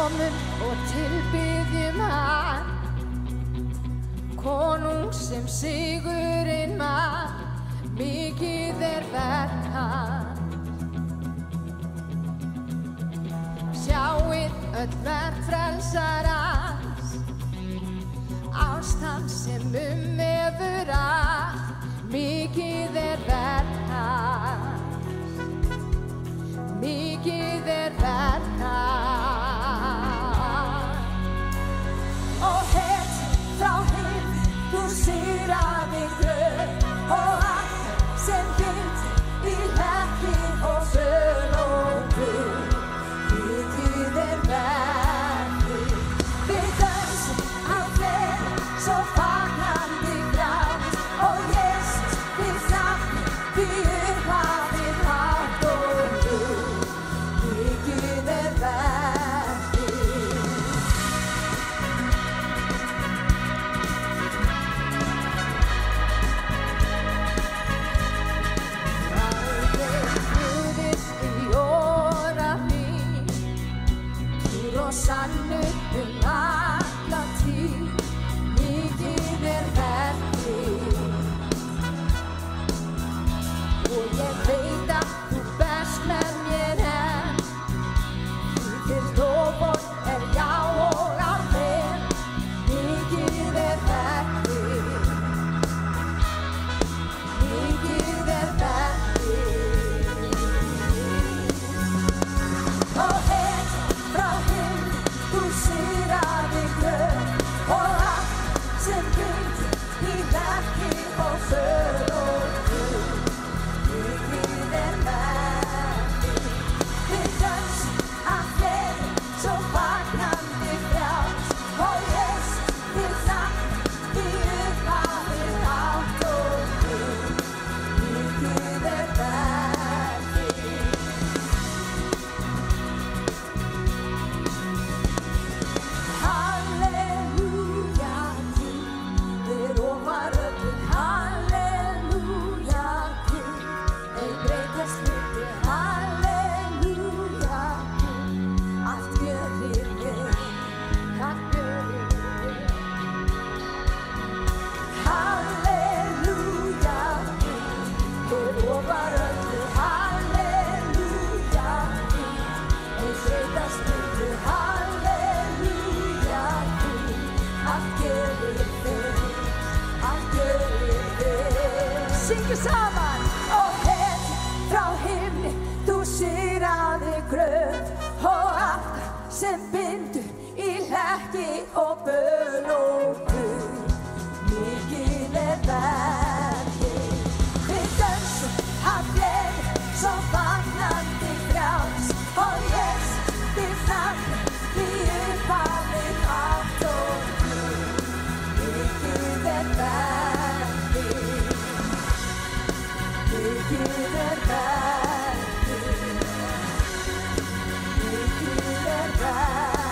komum og tilbiðjum hann, konung sem sigurinn mann, mikið verk hans. Sjáið öll verk frelsarans, ást hans sem hefur allt, mikið verk hans, mikið verk hans. Og heit frá himni, þú sigraði gröf, og allt sem gilt í hlekki og söl og guð, mikið verki. Við dönsum á gleði, svo fagnandi frjáls, og Jesus við þakkum, því upphafið hátt og guð, mikið verki. Og sannur alla tíð, mikið verki. Og ég veit að þú berst með mér enn, því þitt loforð já og amen, mikið verki, mikið verki. Og heit frá himni, þú sigraði gröf, og allt sem gilt í hlekki og söl og guð, mikið verki. Við dönsum af gleði, svo fagnandi frjáls, og Jesus við þakkum, því upphafið hátt og guð, mikið verki. Halleluja til, við lofar öllu, halleluja til, ei breytast hluti, halleluja til, allt gjörið vel, allt gjörið vel. Halleluja til, við lofar öllu, halleluja til, ei breytast hluti, halleluja til, allt gjörið vel, allt gjörið vel. Syngjum saman! Og heit frá himni, þú sigraði gröf, og allt sem bindur í hlekki og böl og guð, mikið verki. Við dönsum af gleði, svo fagnandi frjáls, og Jesus við þakkum, því upphafið hátt og guð, mikið verki, mikið verki, mikið verki.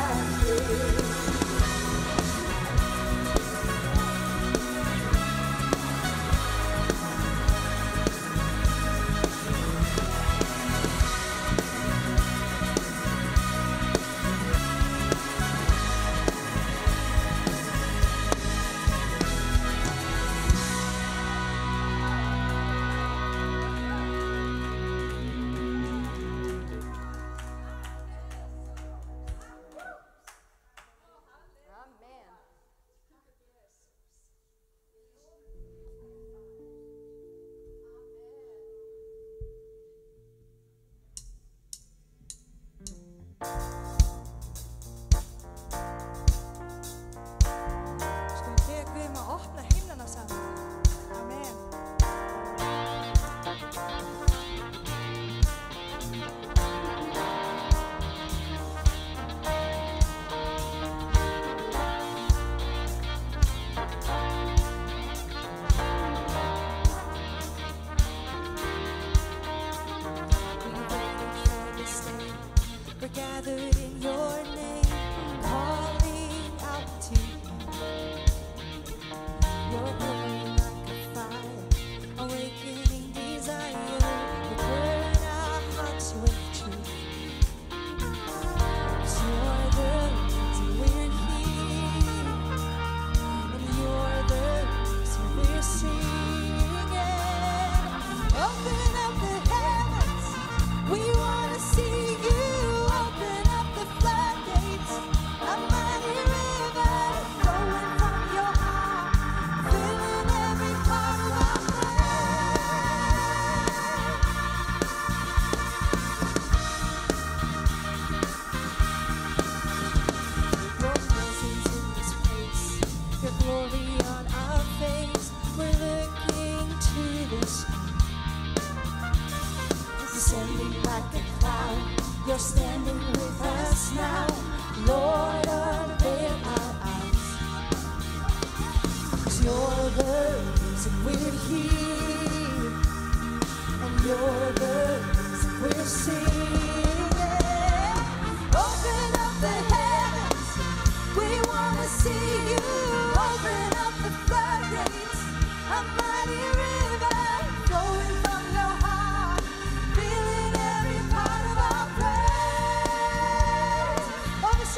Skal við biðja Guð að opna himnana saman? Amen. We're gathered in your name, calling out to you. Your glory like a fire, awakening desire. We burn our hearts with truth. 'Cause you're the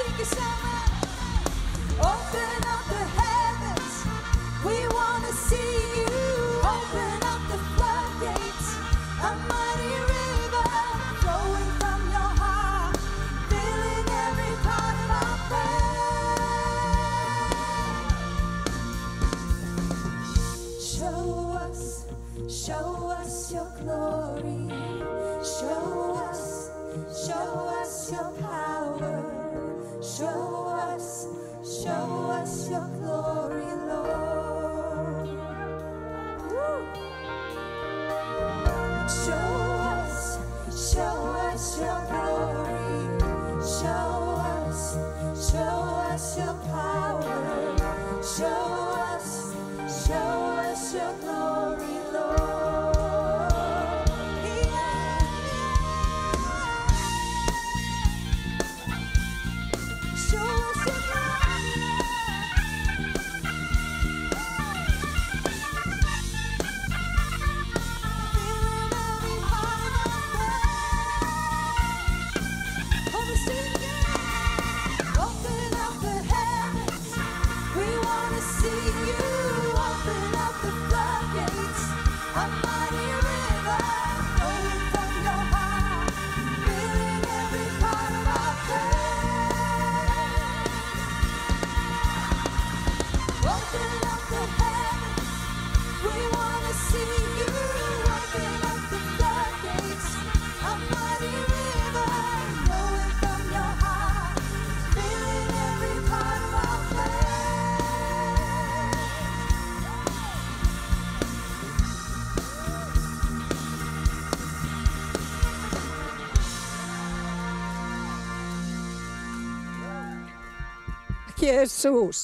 Thank you so much. Open up the heavens. We want to see you. Open up the floodgates. A mighty river flowing from your heart, filling every part of our prayer. Show us your glory. Show us your power. Show us your glory, Lord. Woo. Show us your glory. Show us your power. Show us your glory, Lord. Yeah. Show us your glory. Filling every part of our prayer. Come and sing again. Open up the heavens. We want to see you. Open up the floodgates. A mighty river flowing from your heart, filling every part of our prayer. Open up the heavens. We want to see you. Open up the floodgates. A mighty river flowing from your heart, filling every part of our prayer. Takk Jesús.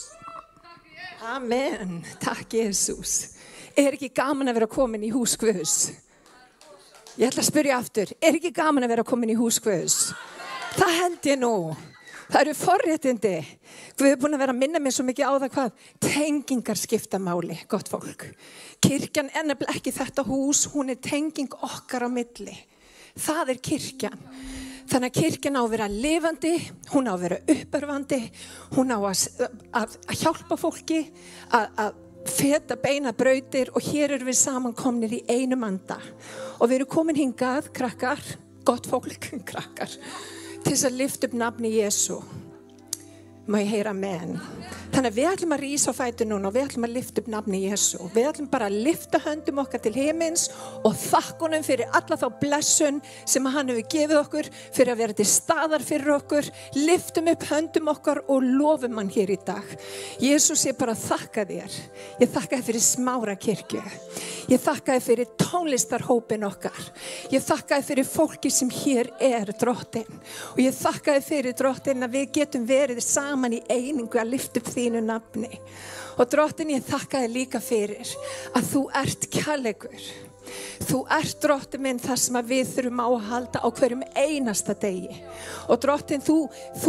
Amen. Takk Jesús. Ekki gaman að vera komin í hús Guðs? Ég ætla að spyrja aftur. Ekki gaman að vera komin í hús Guðs? Það held ég nú. Það eru forréttindi. Guð er búin að vera að minna mér svo mikið á það hvað tengingar skipta máli, gott fólk. Kirkjan er nefnilega ekki þetta hús, hún er tenging okkar á milli. Það er kirkjan. Þannig að kirkjan á að vera lifandi, hún á að vera uppörvandi, hún á að hjálpa fólki að feta beina brautir og hér erum við samankomnir í einum anda. Og við erum komin hingað, krakkar, gott fólk, krakkar, til þess að lyfta upp nafni Jesú. Má ég heyra amen. Þannig að við ætlum að rísa á fætur núna og við ætlum að lyfta upp nafni Jesú. Við ætlum bara að lyfta höndum okkar til himins og þakka honum fyrir alla þá blessun sem hann hefur gefið okkur, fyrir að vera til staðar fyrir okkur. Lyftum upp höndum okkar og lofum hann hér í dag. Jesús, ég bara þakka þér. Ég þakka þér fyrir Smára kirkju. Ég þakka þér fyrir tónlistarhópin okkar. Ég þakka þér fyrir fólki sem hér drottin. Og ég þakka þér fyrir drottin að við getum verið saman í einingu að lyfta upp þínu nafni. Og drottin, ég þakka þér líka fyrir að þú ert kærleikur. Þú ert drottin minn þar sem að við þurfum á að halda á hverjum einasta degi. Og drottin, þú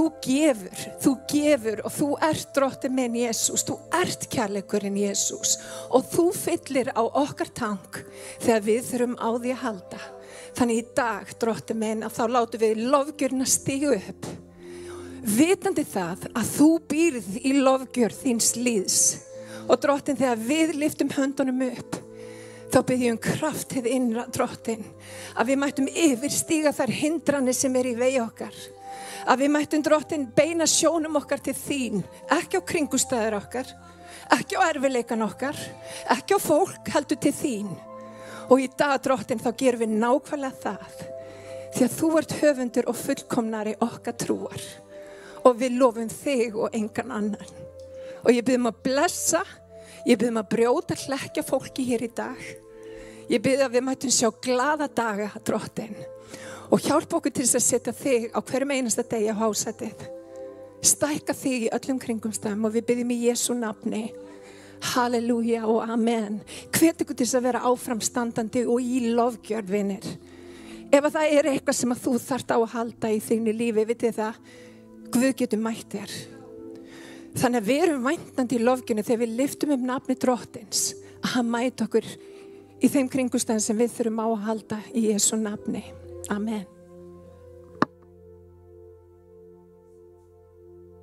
gefur og þú ert drottin minn Jesús. Þú ert kærleikurinn Jesús. Og þú fyllir á okkar tank þegar við þurfum á því að halda. Þannig í dag, drottin minn, að þá látum við lofgjörna stíga upp. Vitandi það að þú býrð í lofgjörð þíns líðs. Og drottin, þegar við lyftum höndunum upp, þá byggjum kraft hið innra, drottin, að við mættum yfirstíga þær hindranir sem í vegi okkar. Að við mættum, drottin, beina sjónum okkar til þín, ekki á kringustæður okkar, ekki á erfileikan okkar, ekki á fólk, heldur til þín. Og í dag, drottin, þá gerum við nákvæmlega það, því að þú ert höfundur og fullkomnari okkar trúar. Og við lofum þig og engan annan. Og ég bið að blessa, ég bið að brjóta hlekkja fólki hér í dag. Ég bið að við mættum sjá glaða daga, drottin. Og hjálpa okkur til þess að setja þig á hverjum einasta degi á hásætið. Stækka þig í öllum kringumstæðum og við biðjum í Jesú nafni. Halleluja og amen. Hvet ykkur til þess að vera áframstandandi og í lofgjörð, vinir. Ef það eitthvað sem að þú þarft á að halda í þínu lífi, vitið það, Guð getur mætt þér. Þannig að við erum væntandi í lofgjörnu þegar við lyftum upp nafni drottins, að hann mæti okkur í þeim kringumstæðum sem við þurfum á að halda í Jesú nafni. Amen.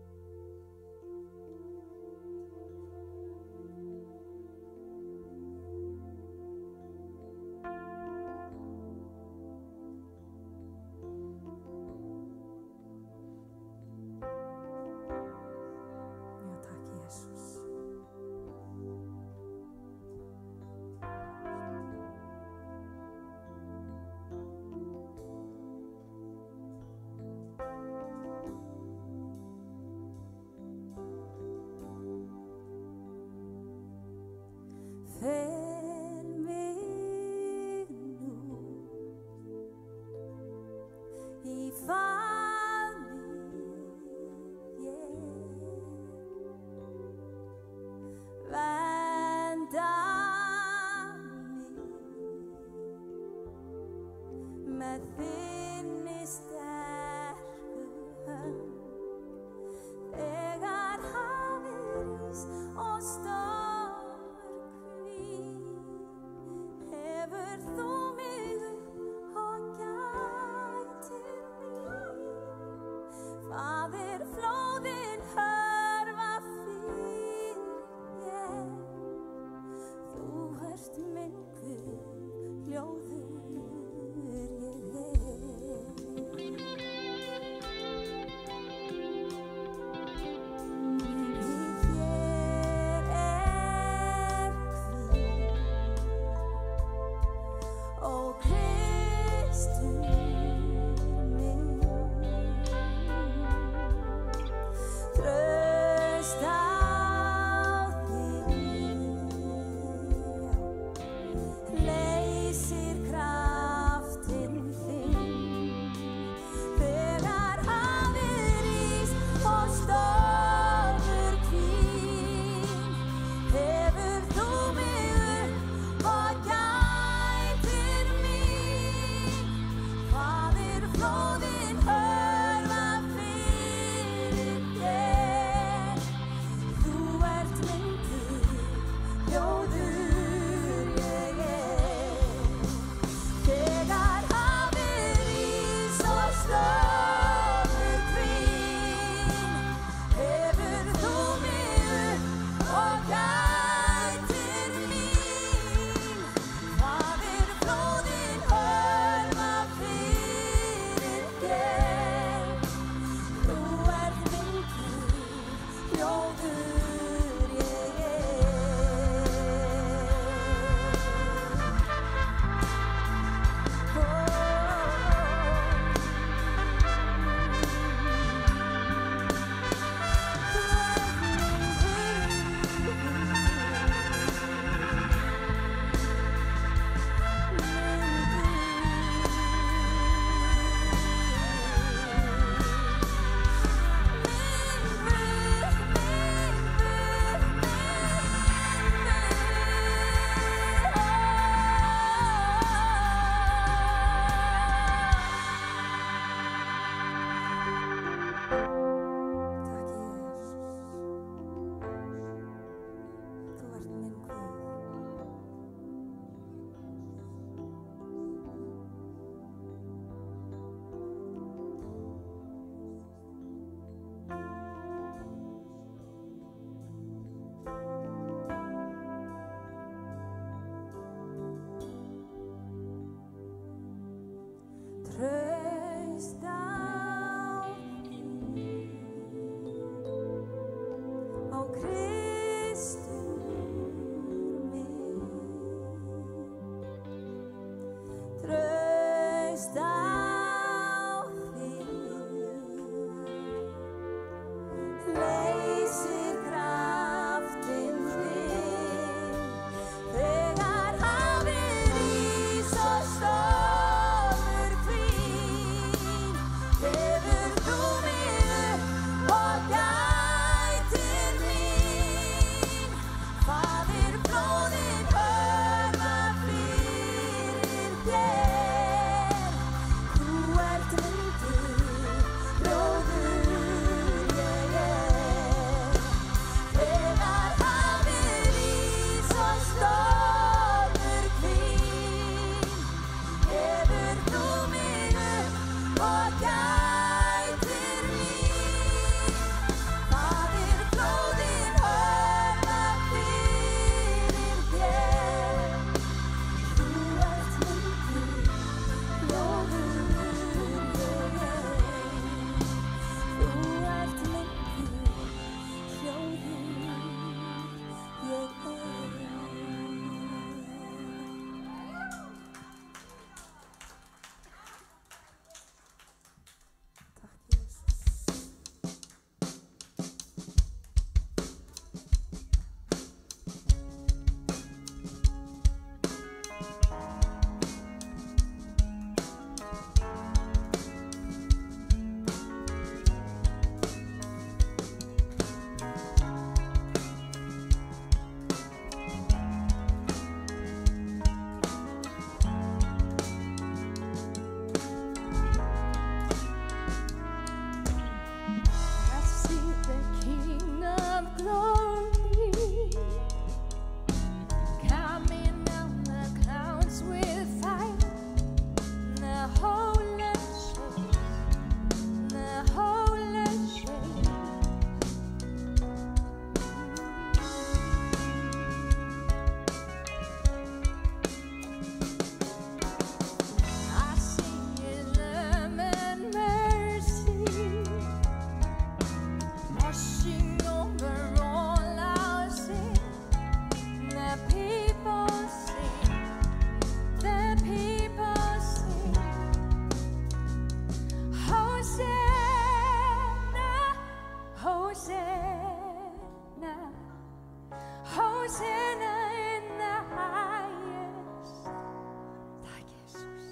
Hosanna in the highest. Tack Jesus.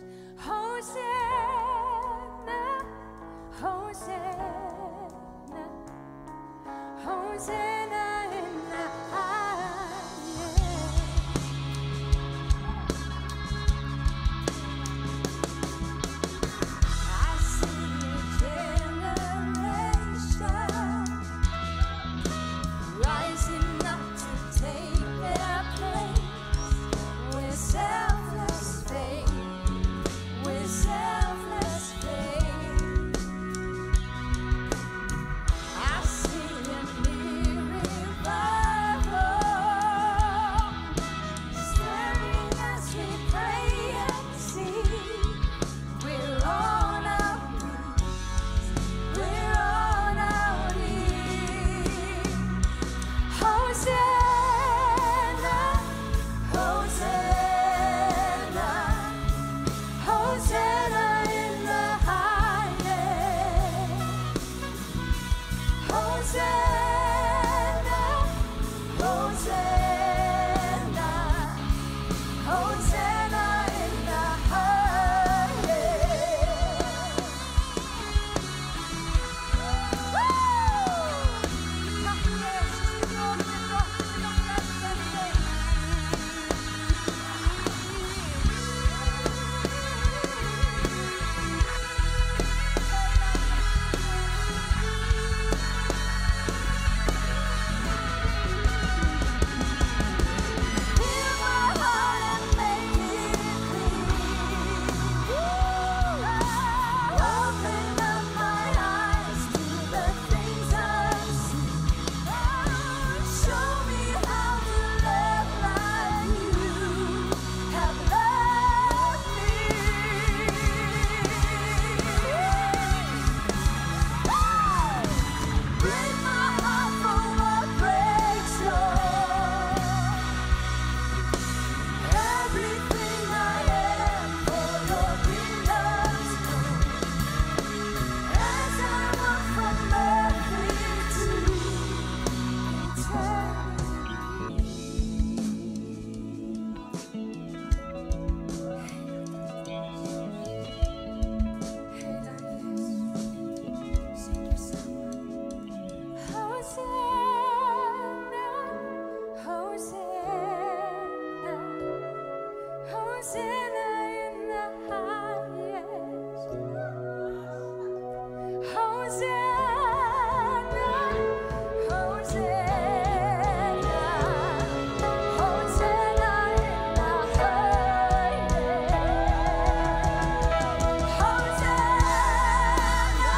Hosanna, Hosanna, Hosanna in the highest. I see a generation rising up to take their place with selfless faith, with selfless faith. I see a new revival stirring as we pray and sing. We're on our knees, we're on our knees. Hosanna, Hosanna, Hosanna in the highest. Hosanna, Hosanna, Hosanna in the Hear my heart and make it clean. Open up my eyes to the things unseen. Show me how to love like you have loved me. Break my heart for what breaks yours. Everything I am for your kingdom's good. As I walk from earthly to Hosanna, Hosanna, Hosanna in the highest. Hosanna, Hosanna, Hosanna in the highest. Hosanna,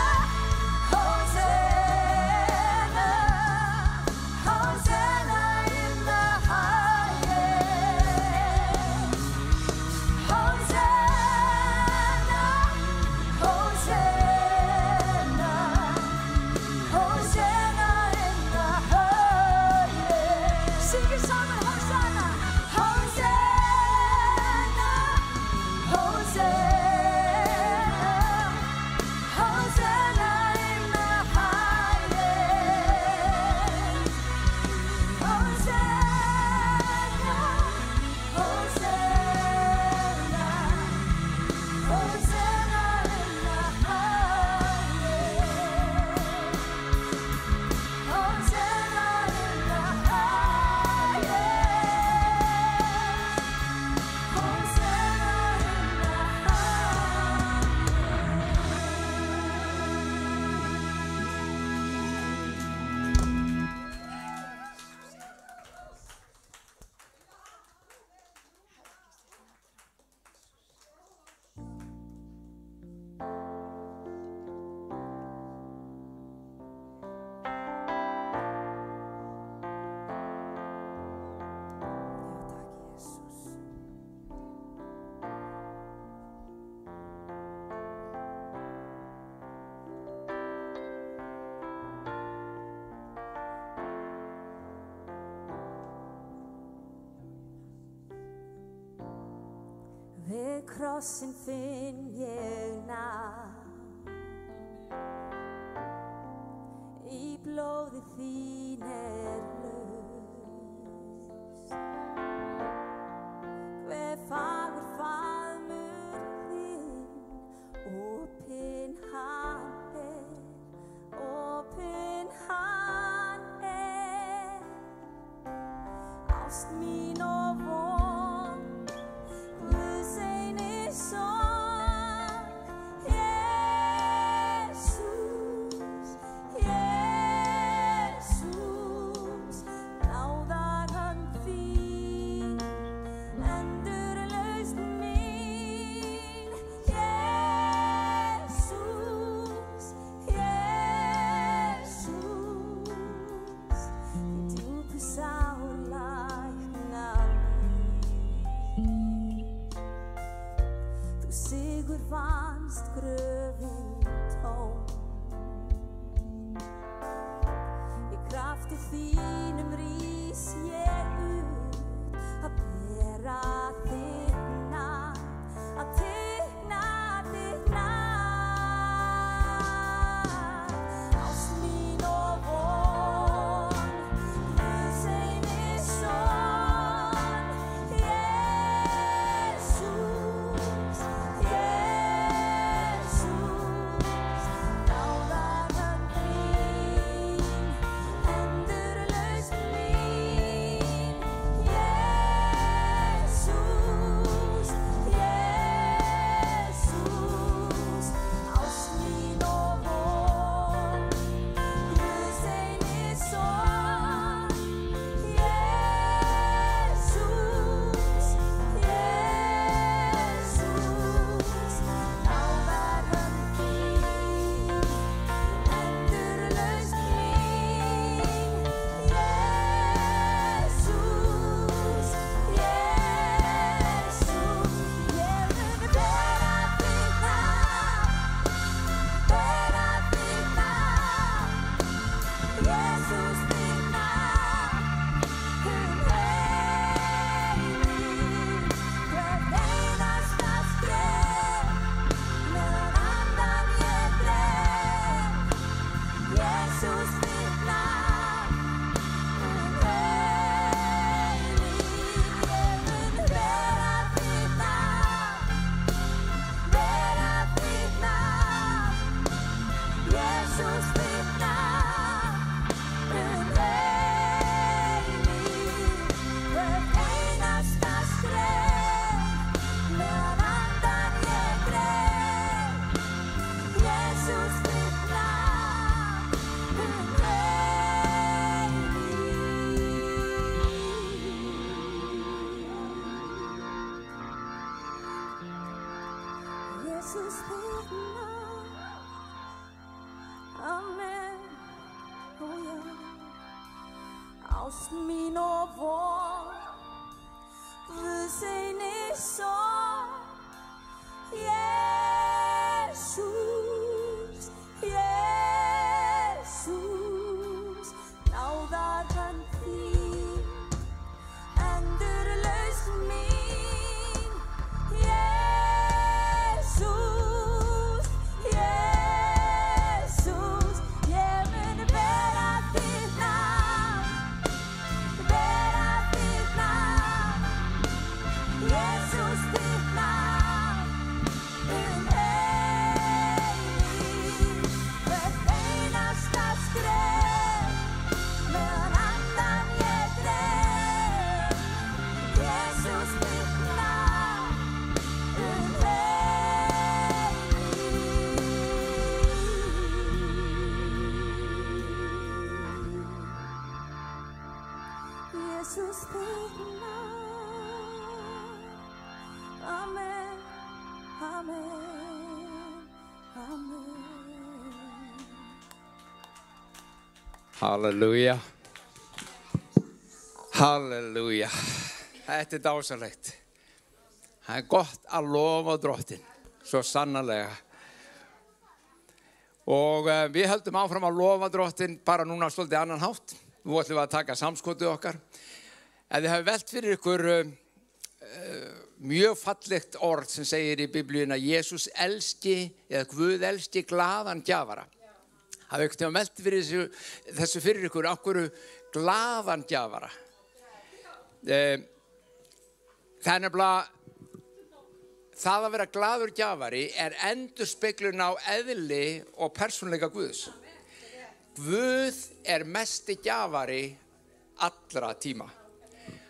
Hosanna, Hosanna in the highest. Hosanna, Hosanna, Hosanna in the highest. Sing it sammen, Hosanna, Hosanna, Hosanna, Hosanna in the highest. Hosanna, Hosanna, Hosanna in the highest. Hosanna in the highest. Við krossinn finn ég nafn, í blóði þín laus. ást mín og von, Guðs eini son, Jesús, Jesús, náðar hönd þín, endurlausn mín, Jesús, Jesús, þín djúpu sár læknar mín. Þú sigur vannst gröfin tóm, í krafti þínum rís ég upp að bera þitt nafn, að teikna þitt nafn. Ást mín og von, Guðs eini son, Jesús, Jesús, náðar hönd þín, endurlausn mín, Jesús, Jesús, ást mín og von, Guðs eini son, Jesús, Jesús, náðar hönd þín, endurlausn mín, Jesús, Jesús, ég mun bera þitt nafn, Jesús þitt nafn, eilíf, hvert einasta skref, meðan andan ég dreg, Jesús þitt nafn, eilíf, ég mun bera þitt nafn, Jesús þitt nafn, eilíf, hvert einasta skref, meðan andan ég dreg, Jesús þitt nafn, Jesús þitt nafn, amen, ó já. Ást mín og von, Guðs eini son, Jesús, Jesús, náðar hönd þín, endurlausn mín, Jesús, Jesús, ég mun bera þitt nafn, Jesús þitt nafn, eilíf, hvert einasta skref, meðan andan ég dreg, Jesús þitt nafn, Jesús þitt nafn, amen, amen, amen. Halleluja. Halleluja. Þetta er dásalegt. Það er gott að lofa Drottinn, svo sannarlega. Og við höldum áfram að lofa Drottinn bara núna svolítið annan hátt. Nú ætlum við að taka samskotið okkar. Ef þið hafið velt fyrir ykkur mjög fallegt orð sem segir í Biblíunni að Jesús elski, eða Guð elski glaðan gjafara. Hafið ykkur tíma velt fyrir þessu fyrir ykkur, af hverju glaðan gjafara. Það er nefnilega, það að vera glaður gjafari er endurspeglun á eðli og persónuleika Guðs. Guð er mesti gjafari allra tíma.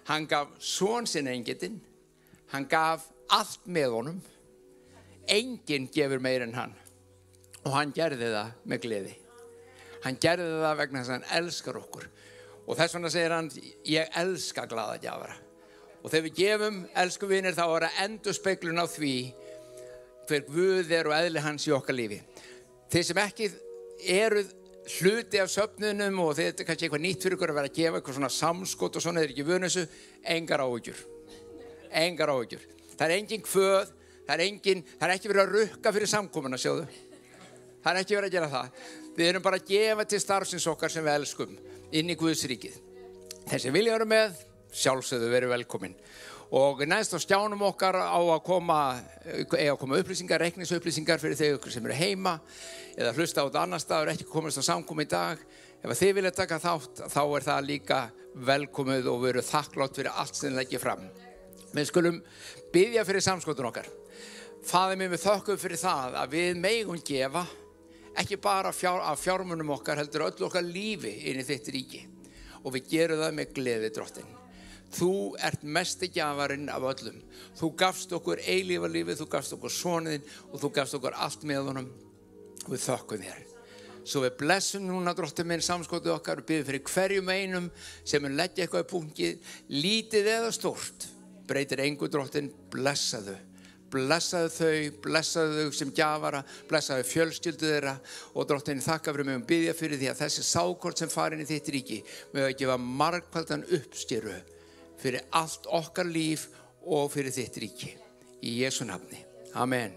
Hann gaf son sinn eingetinn, hann gaf allt með honum, enginn gefur meir en hann og hann gerði það með gleði. Hann gerði það vegna þess að hann elskar okkur og þess vegna segir hann, ég elska glaða gjafara. Og þegar við gefum, elsku vinir, þá er það endurspeglun á því hver Guð og eðli hans í okkar lífi. Þeir sem ekki eruð hluti af söfnunum og þetta er kannski eitthvað nýtt fyrir ykkur að vera að gefa eitthvað svona samskot og svona, þeir ekki vönu þessu, engar áhyggjur. Það er engin kvöð, það er ekki verið að rukka fyrir samkomuna, sjáðu. Það er ekki verið að gera það. Við erum bara að gefa til starfsins okkar sem við elskum inn í Guðs ríkið. Þeir sem vilja vera með, sjálfsögðu verið velkomin. Og næst á skjánum okkar eiga að koma upplýsingar, reikningsupplýsingar fyrir þau sem eru heima eða hlusta á þetta annar staður, ekki komast á samkomu í dag. Ef þið vilja taka þátt, þá er það líka velkomið og við erum þakklátt fyrir allt sem þið leggið fram. Við skulum biðja fyrir samskotun okkar. Faðir minn, við þökkum fyrir það að við megum gefa, ekki bara af fjármunum okkar, heldur öllu okkar lífi inn í þitt ríki. Og við gerum það með gleði, Drottinn. Þú ert mesti gjafarinn af öllum. Þú gafst okkur eilífa lífið, þú gafst okkur soninn og þú gafst okkur allt með honum. Við þökkum þér. Svo við blessum núna, Drottinn minn, samskotið okkar og biðum fyrir hverjum einum sem mun leggja eitthvað í punktið, lítið eða stórt. Breytir engu, Drottinn, blessaðu. Blessaðu þau sem gjafara, blessaðu fjölskyldu þeirra og Drottinn, þakka fyrir mig og biðja fyrir því að þessi sákort sem farin í þitt ríki með að gefa margfaldan uppstýru fyrir allt okkar líf og fyrir þitt ríki. Í Jesú nafni. Amen.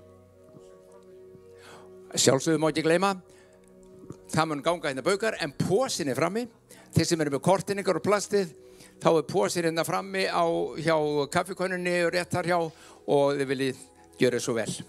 Sjálfsögðu má ekki gleyma, það mun ganga hérna baukar, en pósin er frammi. Þeir sem eru með kortin ykkur og plastið, þá er pósin hérna frammi hjá kaffikönnunni og rétt þar hjá og þið viljið gjöra svo vel.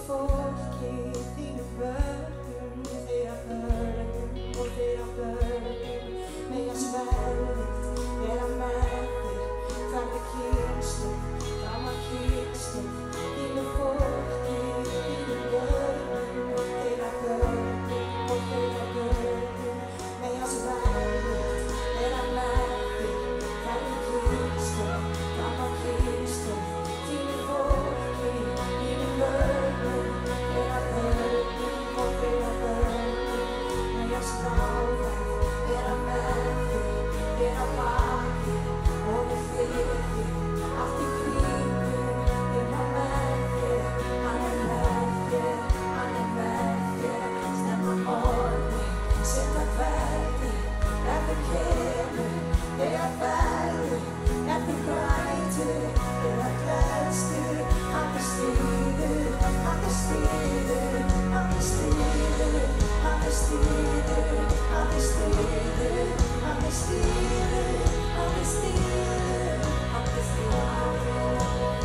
fólki, þínum börnum, þeirra börnum og þeirra börnum. Mega sverðið vera með þér, hvernig kynslóð, gamla kynslóð, þínum fólki, þínum börnum, þeirra börnum og þeirra börnum. Mega sverðið vera með þér, hvernig kynslóð, gamla kynslóð, þínum fólki, þínum börnum, þeirra börnum og þeirra börnum. Mega sverðið vera með þér, vera baki og við fyrir, allt í kringum, vera með þér, hann með þér, með þér, snemma morgni, seinna kveldi, ef þú kemur, þegar verður, ef þú grætur, þegar gleðstur, hann stríður, hann stríður, hann stríður, hann stríður, hann stríður, hann stríður, hann stríður, hann stríður.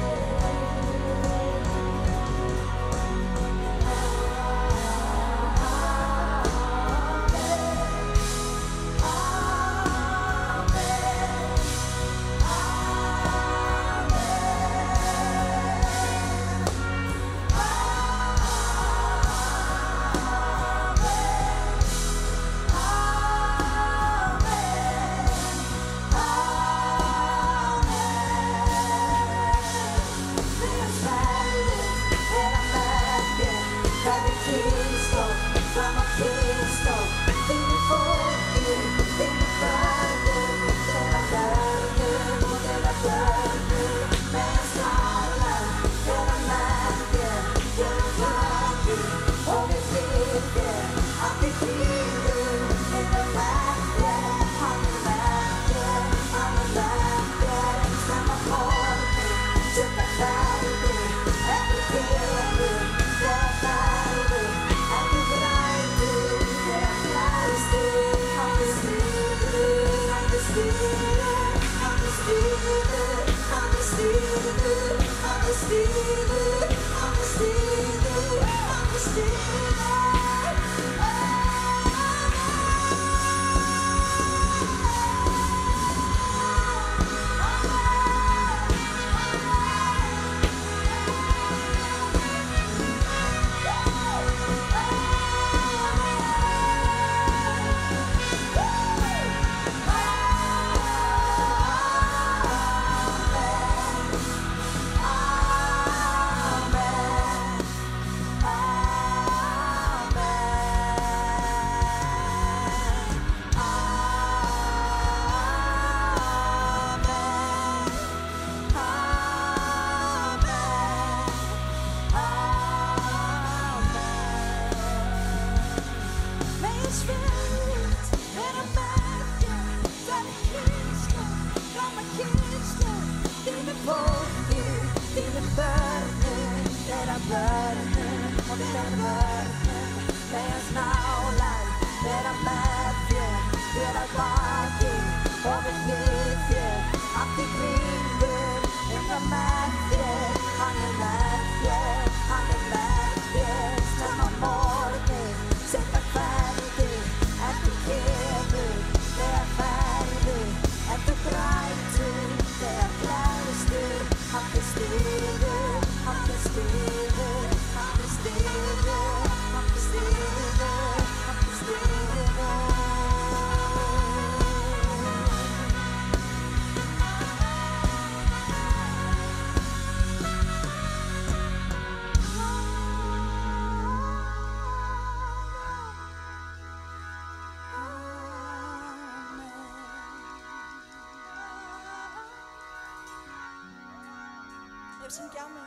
Syngja amen.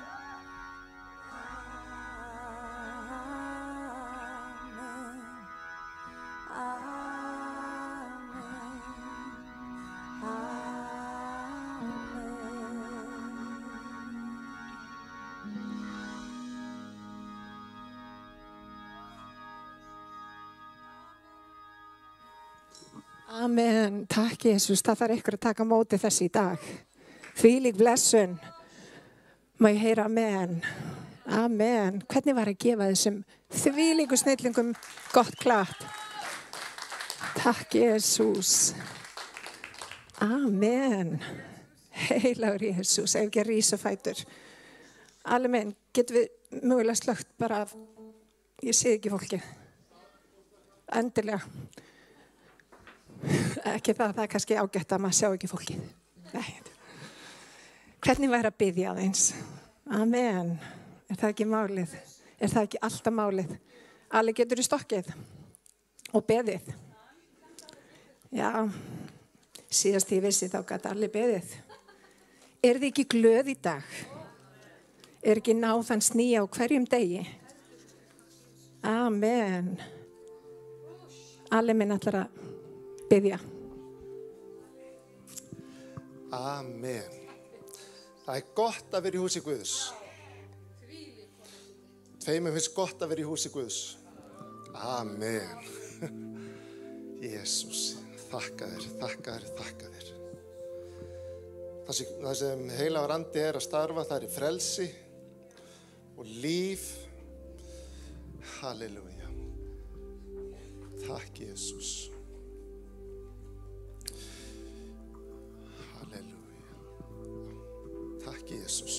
Amen. Takk Jesus, það þarf ykkur að taka móti þessi í dag. Þvílík blessun. Má ég heyra amen. Amen. Hvernig var að gefa þessum þvílíku snillingum gott klapp? Takk, Jesús. Amen. Heilagur Jesús, ef ekki að rísa fætur. Amen. Getum við mögulega slögt bara af, ég sé ekki fólki. Endilega. Ekki það er kannski ágætt að maður sjá ekki fólkið. Nei. Hvernig væri að biðja aðeins? Amen. Er það ekki málið? Er það ekki alltaf málið? Alli getur í stokkið og beðið. Já, síðast ég vissi þá gat allir beðið. Er þið ekki glöð í dag? Er ekki náðans nýja á hverjum degi? Amen. Alli minn ætlar að biðja. Amen. Það gott að vera í húsi Guðs. Tveimur finnst gott að vera í húsi Guðs. Amen. Jesús, þakka þér. Það sem heilagur andi að starfa, það frelsi og líf. Halleluja. Takk, Jesús. Takk, Jesús.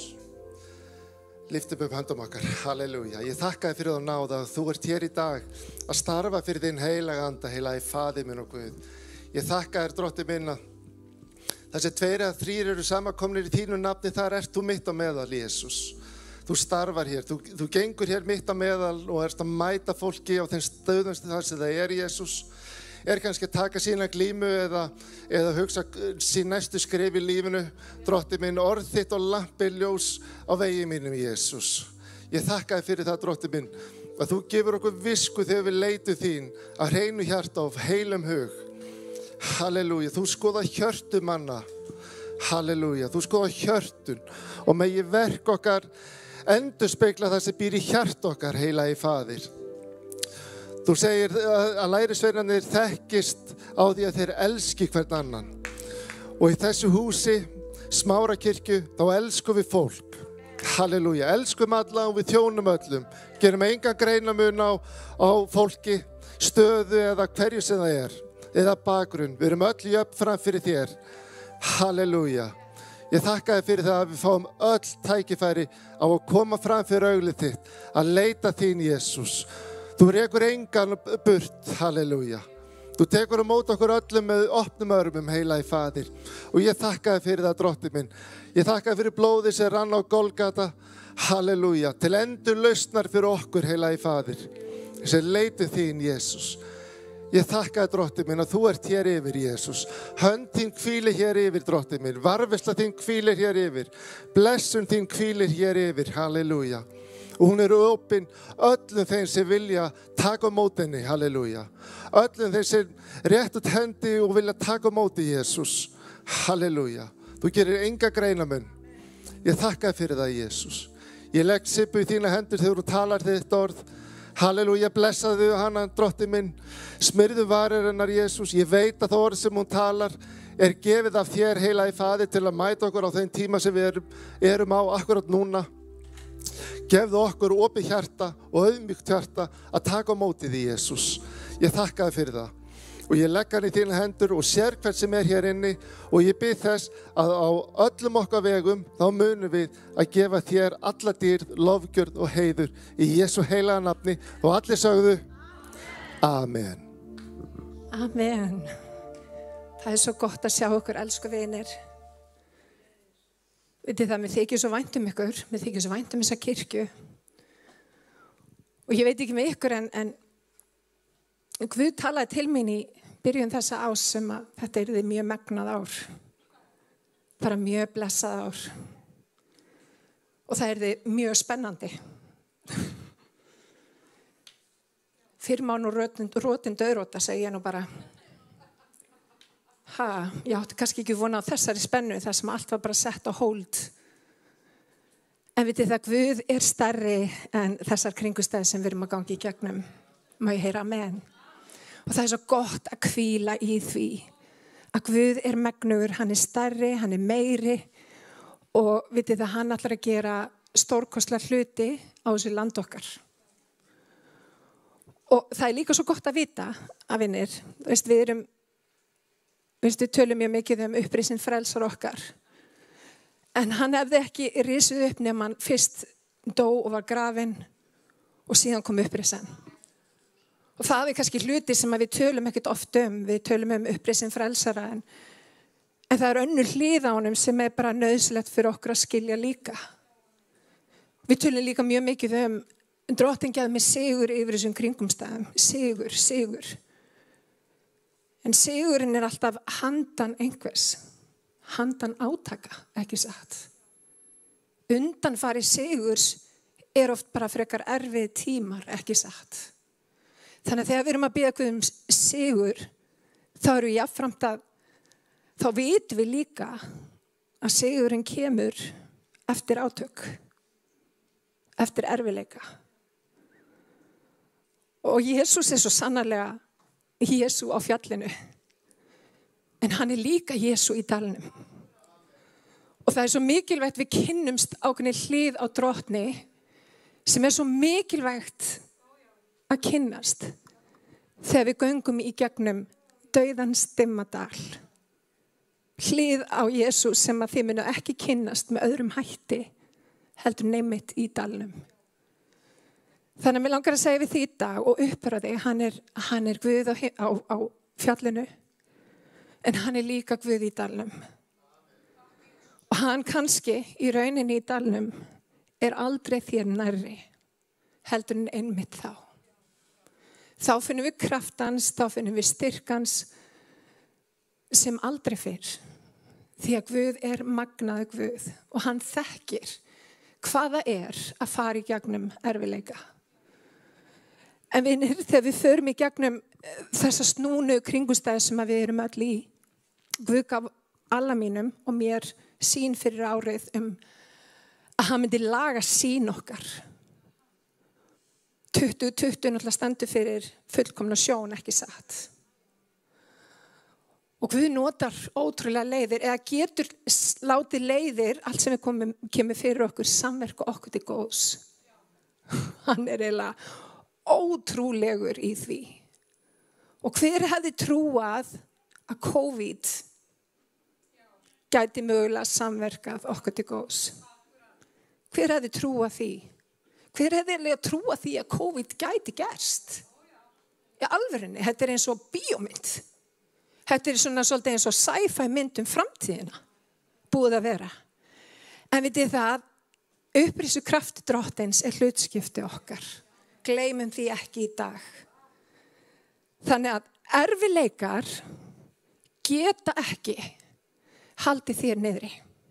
Lyftum upp höndum okkar. Halleluja. Ég þakka þér fyrir þá náð að þú ert hér í dag að starfa fyrir þinn heilaga anda, heilagi Faðir minn og Guð. Ég þakka þér, Drottinn minn, að þessi 2 eða 3 eru samankomnir í þínu nafni, þar ert þú mitt á meðal, Jesús. Þú starfar hér, þú gengur hér mitt á meðal og ert að mæta fólki á þeim stöðum þar sem það Jesús. Kannski að taka sína glímu eða hugsa sín næstu skref í lífinu. Drottinn minn, orð þitt og lampi ljós á vegi mínum, Jesús. Ég þakka þér fyrir það, Drottinn minn, að þú gefur okkur visku þegar við leitum þín af hreinu hjarta og heilum hug. Halleluja, þú skoða hjörtu manna. Halleluja, þú skoða hjörtun og megi verk okkar endurspegla það sem býr í hjart okkar, heilagi Faðir. Þú segir að lærisveinarnir þekkist á því að þeir elski hvern annan. Og í þessu húsi, Smárakirkju, þá elskum við fólk. Halleluja, elskum alla og við þjónum öllum. Gerum enga greinamun á fólki, stöðu eða hverju sem það eða bakgrunn. Við erum öll jöfn fram fyrir þér. Halleluja. Ég þakka þér fyrir það að við fáum öll tækifæri á að koma fram fyrir auglið þitt, að leita þín, Jesús. Þú rekur engan burt, halleluja. Þú tekur á móti okkur öllum með opnum örmum, heilagi Faðir. Og ég þakka þér fyrir það, Drottinn minn. Ég þakka þér fyrir blóðið sem rann á Golgata, halleluja. Til endurlausnar fyrir okkur, heilagi Faðir. Sem leitum þín, Jesús. Ég þakka þér, Drottinn minn, að þú ert hér yfir, Jesús. Hönd þín hvílir hér yfir, Drottinn minn. Varðveisla þín hvílir hér yfir. Blessun þín hvílir hér yfir, halleluja. Og hún opin öllum þeim sem vilja taka á móti henni, halleluja. Öllum þeim sem rétt út hendi og vilja taka á móti Jesús, halleluja. Þú gerir enga greinamun. Ég þakka þér fyrir það, Jesús. Ég legg Sibbu í þína hendur þegar þú talar þitt orð. Halleluja, blessaðu hana, Drottinn minn. Smyrðu varir hennar, Jesús. Ég veit að það orð sem hún talar gefið af þér, heilagi Faðir, til að mæta okkur á þeim tíma sem við erum á akkurat núna. Gefðu okkur opið hjarta og auðmýkt hjarta að taka á móti því, Jesús. Ég þakka þér fyrir það. Og ég legg hann í þína hendur og sér hvern sem hér inni. Og ég bið þess að á öllum okkar vegum þá munum við að gefa þér alla dýrð, lofgjörð og heiður í Jesú heilaga nafni. Og allir sögðu, Amen. Amen. Það svo gott að sjá okkur, elsku vinir. Vitið það, mér þykir svo vænt ykkur, mér þykir svo vænt þessa kirkju. Og ég veit ekki með ykkur en Guð talaði til mín í byrjun þessa ás sem að þetta yrði mjög megnað ár. Bara mjög blessað ár. Og það yrði mjög spennandi. Fyrr má nú rótin döðróta, segi ég nú bara. Ég átti kannski ekki vona á þessari spennu þar sem allt var bara sett á hold. En vitið það, Guð stærri en þessar kringustæði sem við erum að gangi í gegnum. Má ég heyra amen. Og það svo gott að hvíla í því. Að Guð megnugur, hann stærri, hann meiri. Og vitið það, hann ætlar að gera stórkostlega hluti á á þessu land okkar. Og það líka svo gott að vita að vinir, við tölum mjög mikið upprisin frelsar okkar. En hann hefði ekki risið upp nema hann fyrst dó og var grafinn og síðan kom upprisin. Og það kannski hluti sem við tölum ekkert oft við tölum upprisin frelsara en það önnur hlið á honum sem bara nauðsynlegt fyrir okkur að skilja líka. Við tölum líka mjög mikið Drottinn gaf með sigur yfir þessum kringumstæðum. Sigur. En sigurinn alltaf handan einhvers. Handan átaka, ekki satt. Undanfari sigurs oft bara frekar erfið tímar, ekki satt. Þannig að þegar við erum að biðja Guð sigur, þá erum við jafnframt þá vitum við líka að sigurinn kemur eftir átök, eftir erfiðleika. Og Jesús svo sannarlega Jesú á fjallinu, en hann líka Jesú í dalnum. Og það svo mikilvægt við kynnumst ákveðinni hlið á Drottni sem svo mikilvægt að kynnast þegar við göngum í gegnum dauðans dimma dal. Hlið á Jesú sem að þið munu ekki kynnast með öðrum hætti heldur neymitt í dalnum. Þannig að mér langar að segja við því í dag og uppræða þig, hann Guð á fjallinu, en hann líka Guð í dalnum. Og hann kannski í rauninni í dalnum aldrei þér nærri heldur en einmitt þá. Þá finnum við kraftans, þá finnum við styrkans sem aldrei fyrr. Því að Guð magnaður Guð og hann þekkir hvað það að fara í gegnum erfiðleika. En vinir, þegar við förum í gegnum þessa snúnu kringumstæði sem við erum öll í, Guð gaf alla mínum og mér sýn fyrir árið að hann myndi laga sýn okkar. 2020 náttúrulega stendur fyrir fullkomna sjón, ekki satt. Og Guð notar ótrúlega leiðir, eða getur látið leiðir, allt sem kemur fyrir okkur, samverka okkur til góðs. Hann eiginlega ótrúlegur í því. Og hver hefði trúað að COVID gæti mögulega samverkað okkur til góðs? Hver hefði trúað því? Hver hefði trúað því að COVID gæti gerst? Í alvörinni, þetta eins og bíómynd. Þetta svona svolítið eins og sci-fi mynd framtíðina. Búið að vera. En vitið það, upprisu kraft Drottins hlutskipti okkar. Gleymum því ekki í dag. Þannig að erfiðleikar geta ekki haldið þér niðri.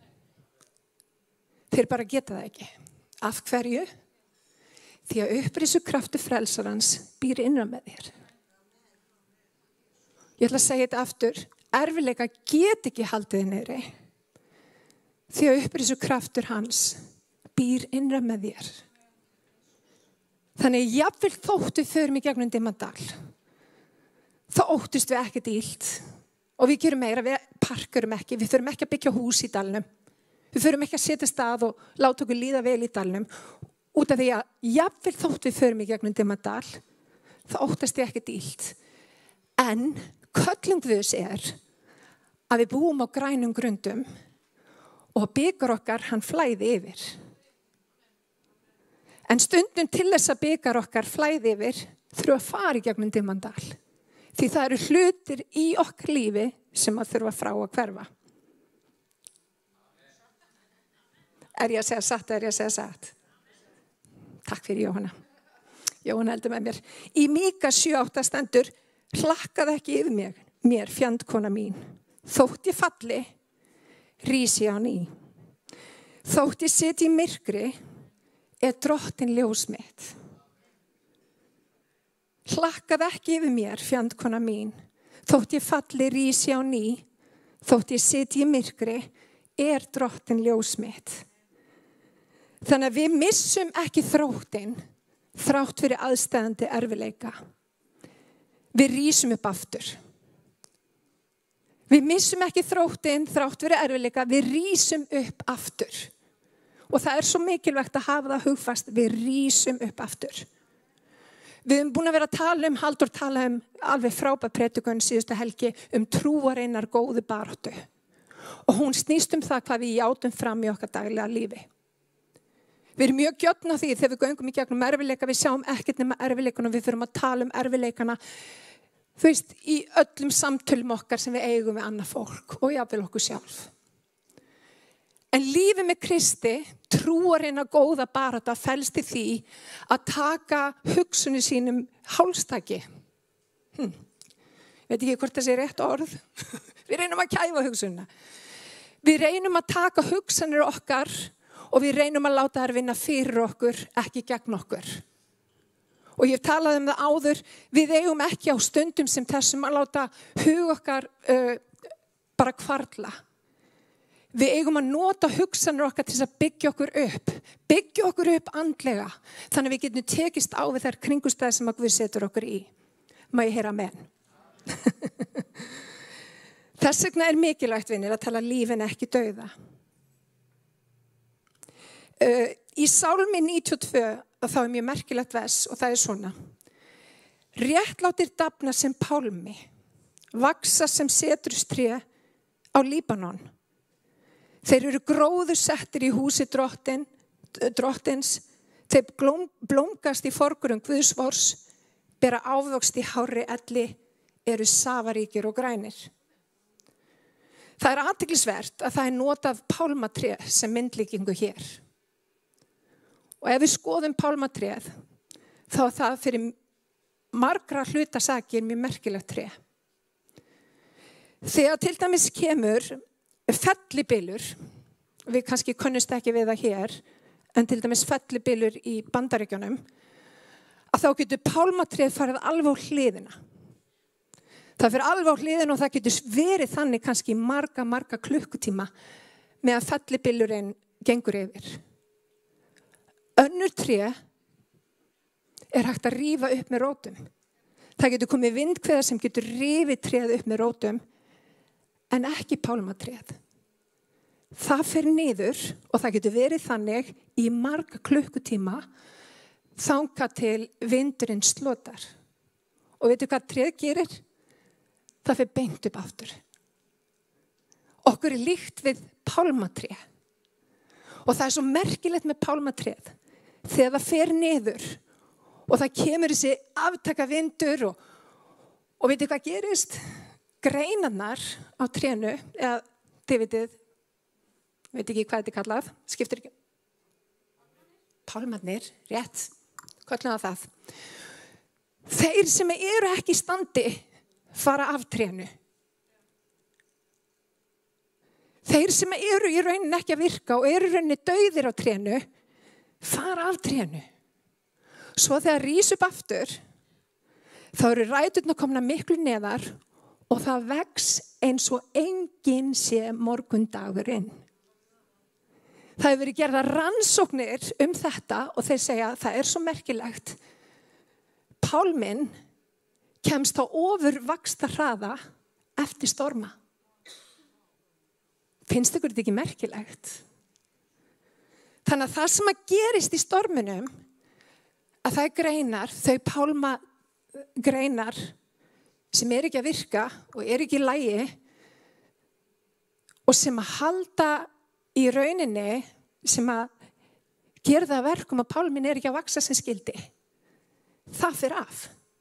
Þeir bara geta það ekki. Af hverju? Því að upprisu kraftur frelsarans býr innra með þér. Ég ætla að segja þetta aftur. Erfiðleikar geta ekki haldið þér niðri. Því að upprisu kraftur hans býr innra með þér. Þannig jafnvel þótt við förum í gegnum dimman dal. Þá óttust við ekkert illt. Og við gerum meira, við parkurum ekki, við förum ekki að byggja hús í dalnum. Við förum ekki að setja stað og láta okkur líða vel í dalnum. Út af því að jafnvel þótt við förum í gegnum dimman dal, þá óttast við ekkert illt. En köllum Guðs að við búum á grænum grundum og bikar okkar hann flæði yfir. En stundum til þess að bikar okkar flæði yfir þurfa að fara í gegnum dimman dal. Því það eru hlutir í okkar lífi sem að þurfa frá að hverfa. Er ég að segja satt, er ég að segja satt? Takk fyrir Jóhanna. Jóhanna heldur með mér. Í Míka 7:8 stendur, hlakkað ekki yfir mér fjandkona mín. Þótt ég falli, rís ég á ný. Þótt ég sitji í myrkri, Drottinn ljós mitt. Hlakkað ekki yfir mér, fjandkona mín. Þótt ég falli, rís ég á ný. Þótt ég sitji í myrkri, Drottinn ljós mitt. Þannig að við missum ekki þróttinn, þrátt fyrir aðstæðandi erfiðleika. Við rísum upp aftur. Við missum ekki þróttinn, þrátt fyrir erfiðleika. Við rísum upp aftur. Og það svo mikilvægt að hafa það hugfast, við rísum upp aftur. Við höfum búin að vera að tala Halldór tala alveg frábær predikun síðustu helgi trúarinnar góðu baráttu. Og hún snýst það hvað við játum fram í okkar daglega lífi. Við erum mjög gjörn á því þegar við göngum í gegnum erfiðleika, við sjáum ekkert nema erfiðleikana og við þurfum að tala erfiðleikana. Þú veist, í öllum samtölum okkar sem við eigum við annað fólk og jafnvel okkur sjálf. En lífið með Kristi, trúarinnar góða baráttu felst í því að taka hugsunum sínum hálstaki. Veit ekki hvort það sé rétt orð. Við reynum að kæfa hugsunna. Við reynum að taka hugsanir okkar og við reynum að láta þær vinna fyrir okkur, ekki gegn okkur. Og ég talaði það áður, við eigum ekki á stundum sem þessum að láta hug okkar bara hvarfla. Við eigum að nota hugsanir okkar til að byggja okkur upp andlega, þannig að við getum tekist á við þær kringumstæður sem að Guð setur okkur í. Má ég heyra amen? Þess vegna mikilvægt, vinir, að tala lífin ekki dauða. Í Sálmi 92 þá mjög merkilegt vers og það svona. Réttlátir dafna sem pálmi, vaxa sem setrustré á Líbanon. Þeir eru gróðursettir í húsi drottins, þeir blómgast í forgurum Guðsvors, bera ávöxt í hárri elli, eru safaríkir og grænir. Það athyglisvert að það notað pálmatré sem myndlíkingu hér. Og ef við skoðum pálmatréð, þá það fyrir margra hlutasakir mjög merkilegt tré. Þegar til dæmis kemur fellibylur, við kannski könnumst ekki við það hér, en til dæmis fellibylur í Bandaríkjunum, að þá getur pálmatréð farið alveg á hliðina. Það fyrir alveg á hliðina og það getur verið þannig kannski marga klukkutíma með að fellibylurinn gengur yfir. Önnur tré hægt að rífa upp með rótum. Það getur komið vindhviða sem getur rifið tréð upp með rótum, en ekki pálmatréð. Það fer niður og það getur verið þannig í marga klukkutíma þangað til vindurinn slotar. Og veitu hvað tréð gerir? Það fer beint upp aftur. Okkur líkt við pálmatré. Og það svo merkilegt með pálmatréð. Þegar það fer niður og það kemur þessi aftaka vindur og veitu hvað gerist? Greinarnar á trénu, eða þið veit ekki hvað þetta kallað, skiptir ekki. Pálmarnir, rétt, kallum það. Þeir sem eru ekki í standi fara af trénu. Þeir sem eru í rauninni ekki að virka og eru í rauninni dauðir á trénu, fara af trénu. Svo þegar rís upp aftur, þá eru ræturnar komna miklu neðar og það vex eins og enginn sé morgundagurinn. Það hefur verið gerðar rannsóknir þetta og þeir segja að það svo merkilegt. Pálminn kemst á ofurvaxta hraða eftir storma. Finnst ykkur þetta ekki merkilegt? Þannig að það sem að gerist í storminum, að það greinar, þau pálmagreinar sem ekki að virka og ekki í lagi og sem að halda í rauninni sem að gera það verkum að pálminn ekki að vaxa sem skildi. Það fer af.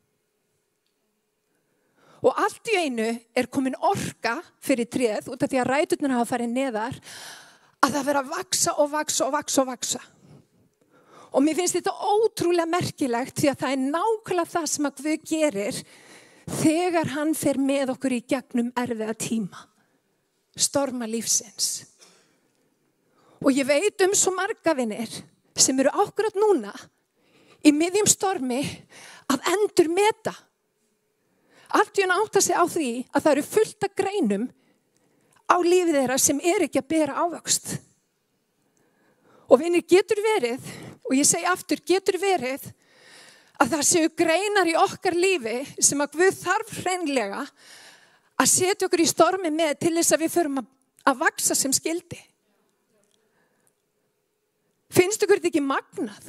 Og allt í einu komin orka fyrir tréð út af því að ræturnar hafa farið neðar að það vera að vaxa og vaxa og vaxa og vaxa. Og mér finnst þetta ótrúlega merkilegt því að það nákvæmlega það sem að Guð gerir þegar hann fer með okkur í gegnum erfiða tíma, storma lífsins. Og ég veit svo marga vinir sem eru akkurat núna í miðjum stormi að endur meta. Allt í einu átta sig á því að það eru fullt af greinum á lífið þeirra sem ekki að bera ávöxt. Og vinir, getur verið, og ég segi aftur, getur verið að það séu greinar í okkar lífi sem að Guð þarf hreinlega að setja okkur í stormi með til þess að við förum að vaxa sem skildi. Finnst ykkur þetta ekki magnað?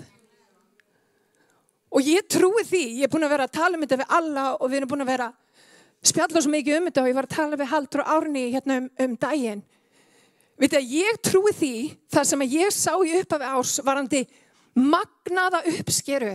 Og ég trúi því, ég er búin að vera að tala þetta við alla og við erum búin að vera spjalla svo mikið þetta og ég var að tala við Halldór og Árni hérna daginn. Vitið að ég trúi því, það sem ég sá í upphafi árs varandi magnaða uppskeru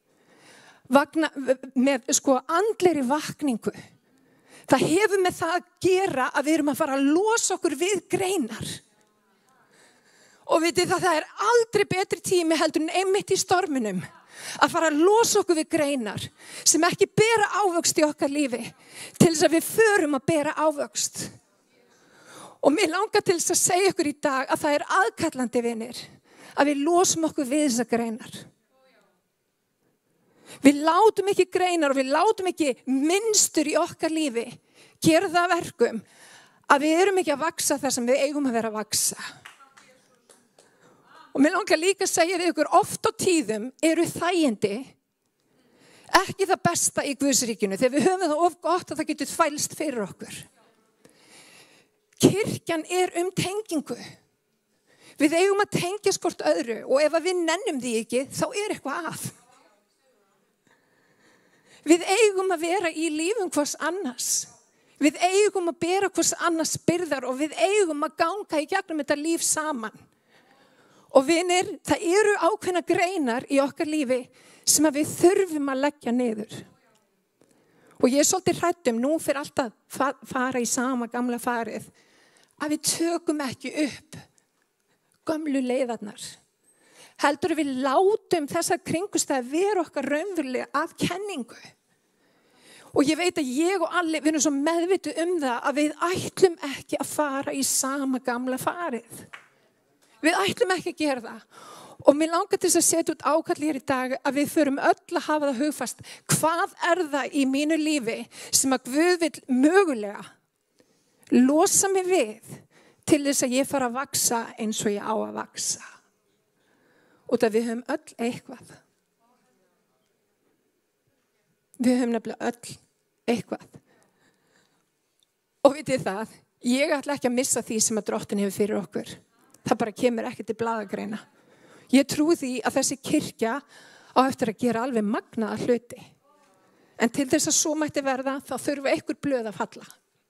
með andlegri vakningu. Það hefur með það að gera að við erum að fara að losa okkur við greinar. Og vitið það er aldrei betri tími heldur en einmitt í storminum að fara að losa okkur við greinar sem ekki bera ávöxt í okkar lífi til þess að við förum að bera ávöxt. Og mér langar til þess að segja ykkur í dag að það er aðkallandi vinir að við losum okkur við þessar greinar. Við látum ekki greinar og við látum ekki mynstur í okkar lífi gera það verkum að við erum ekki að vaksa þar sem við eigum að vera að vaksa. Og mér langar líka að segja við ykkur, oft á tíðum eru þægindi ekki það besta í Guðsríkinu þegar við höfum það of gott að það getur þvælst fyrir okkur. Kirkjan er tengingu. Við eigum að tengja hvort öðru og ef við nennum því ekki, þá er eitthvað að. Við eigum að vera í lífum hvers annars. Við eigum að bera hvers annars byrðar og við eigum að ganga í gegnum þetta líf saman. Og vinir, það eru ákveðna greinar í okkar lífi sem að við þurfum að leggja niður. Og ég er svolítið hrædd nú fyrir alltaf fara í sama gamla farið, að við tökum ekki upp gömlu leiðarnar. Heldur við látum þessar kringumstæður vera okkar raunverulega að kenningu. Og ég veit að ég og allir, við erum svo meðvituð það að við ætlum ekki að fara í sama gamla farið. Við ætlum ekki að gera það. Og mér langar til að setja út ákall hér í dag að við förum öll að hafa það hugfast. Hvað er það í mínu lífi sem að Guð vill mögulega losa mig við til þess að ég fara að vaksa eins og ég á að vaksa? Og það við höfum öll eitthvað. Við höfum nefnilega öll eitthvað. Og vitið það, ég ætla ekki að missa því sem að Drottinn hefur fyrir okkur. Það bara kemur ekki til blaðagreina. Ég trúi því að þessi kirkja á eftir að gera alveg magnaða hluti. En til þess að svo mætti verða, þá þurfum við einhver blöð að falla.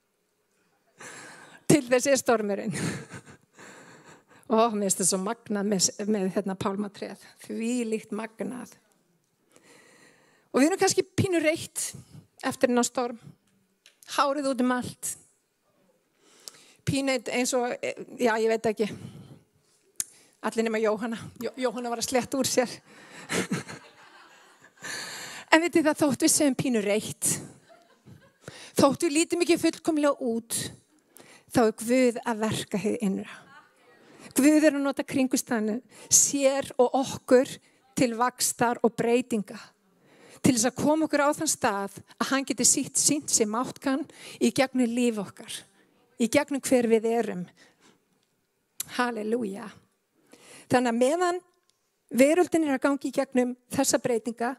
Til þess er stormurinn. Mér finnst það svo magnað með pálmatréð. Því líkt magnað. Og við erum kannski pínu reitt eftir þennan storm. Hárið út allt. Pínu eins og, já, ég veit ekki. Allir nema Jóhanna. Jóhanna var að sletta úr sér. En vitið það, þótt við segjum pínu reitt. Þótt við lítum ekki fullkomlega út, þá er Guð að verka hið innra. Guð er að nota kringumstæðurnar sér og okkur til vaxtar og breytinga. Til þess að koma okkur á þann stað að hann geti sýnt sér máttkann í gegnum líf okkar. Í gegnum hver við erum. Halleluja. Þannig að meðan veröldin er að gangi í gegnum þessa breytingar,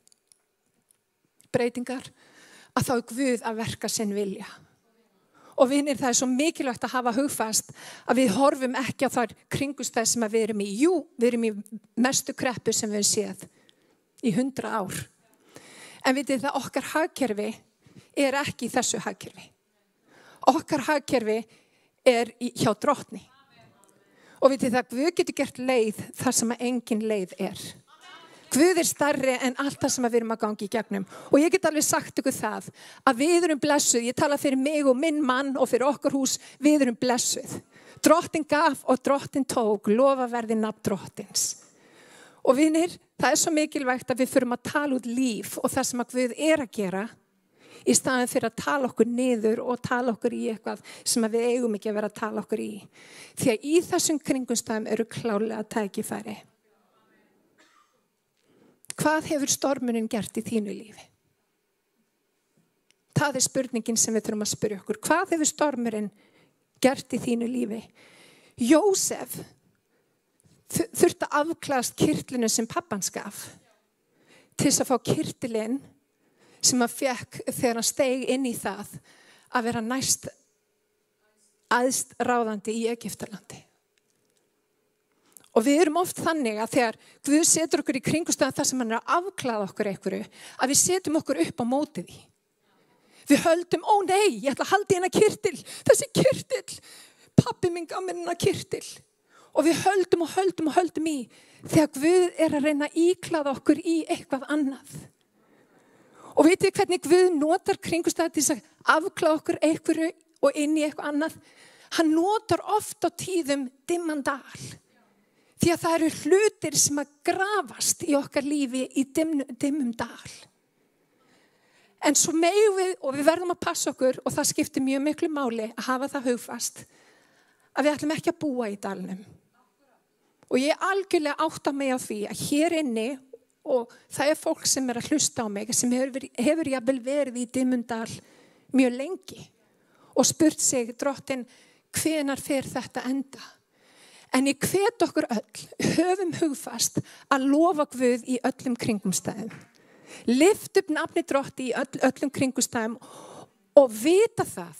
að þá er Guð að verka sinn vilja. Og vinir, það er svo mikilvægt að hafa hugfast að við horfum ekki á þær kringumstæður sem við erum í. Jú, við erum í mestu kreppu sem við höfum séð í 100 ár. En vitið það, okkar hagkerfi er ekki í þessu hagkerfi. Okkar hagkerfi er hjá Drottni. Og vitið það, Guð getur gert leið þar sem að engin leið er. Guð er stærri en allt það sem við erum að gangi í gegnum. Og ég get alveg sagt ykkur það, að við erum blessuð. Ég tala fyrir mig og minn mann og fyrir okkar hús, við erum blessuð. Drottinn gaf og Drottinn tók, lofa verði nafn Drottins. Og vinir, það er svo mikilvægt að við förum að tala út líf og það sem að Guð er að gera, í staðin fyrir að tala okkur niður og tala okkur í eitthvað sem við eigum ekki að vera að tala okkur í. Því að í þessum kringumstæðum eru klárlega tækifæri. Hvað hefur stormurinn gert í þínu lífi? Það er spurningin sem við þurfum að spyrja okkur. Hvað hefur stormurinn gert í þínu lífi? Jósef þurfti að afklæðast kyrtlinu sem pappans gaf til þess að fá kyrtilinn sem hann fekk þegar hann steig inn í það að vera næst æðst ráðandi í Egyptalandi. Og við erum oft þannig að þegar Guð setur okkur í kringumstæðan þar sem hann er að afklæða okkur einhverju, að við setjum okkur upp á móti því. Við höldum, ó nei, ég ætla að halda í hennar kyrtil, þessi kyrtil, pabbi minn gaf mér hennar kyrtil. Og við höldum og höldum og höldum í þegar Guð er að reyna að íklæða okkur í eitthvað annað. Og vitið hvernig Guð notar kringumstæðan til að afklæða okkur einhverju og inn í eitthvað annað? Hann notar oft á tíðum dimman dal. Því að það eru hlutir sem að grafast í okkar lífi í dimmum dal. En svo megum við, og við verðum að passa okkur, og það skiptir mjög miklu máli að hafa það hugfast, að við ætlum ekki að búa í dalnum. Og ég algjörlega átta mig á því að hér inni, og það er fólk sem er að hlusta á mig, sem hefur jafnvel verið í dimmum dal mjög lengi, og spurt sig, Drottinn, hvenær fer þetta enda? En ég hvet okkur öll, höfum hugfast að lofa Guð í öllum kringumstæðum. Lyft upp nafni Drotti í öllum kringumstæðum og vita það.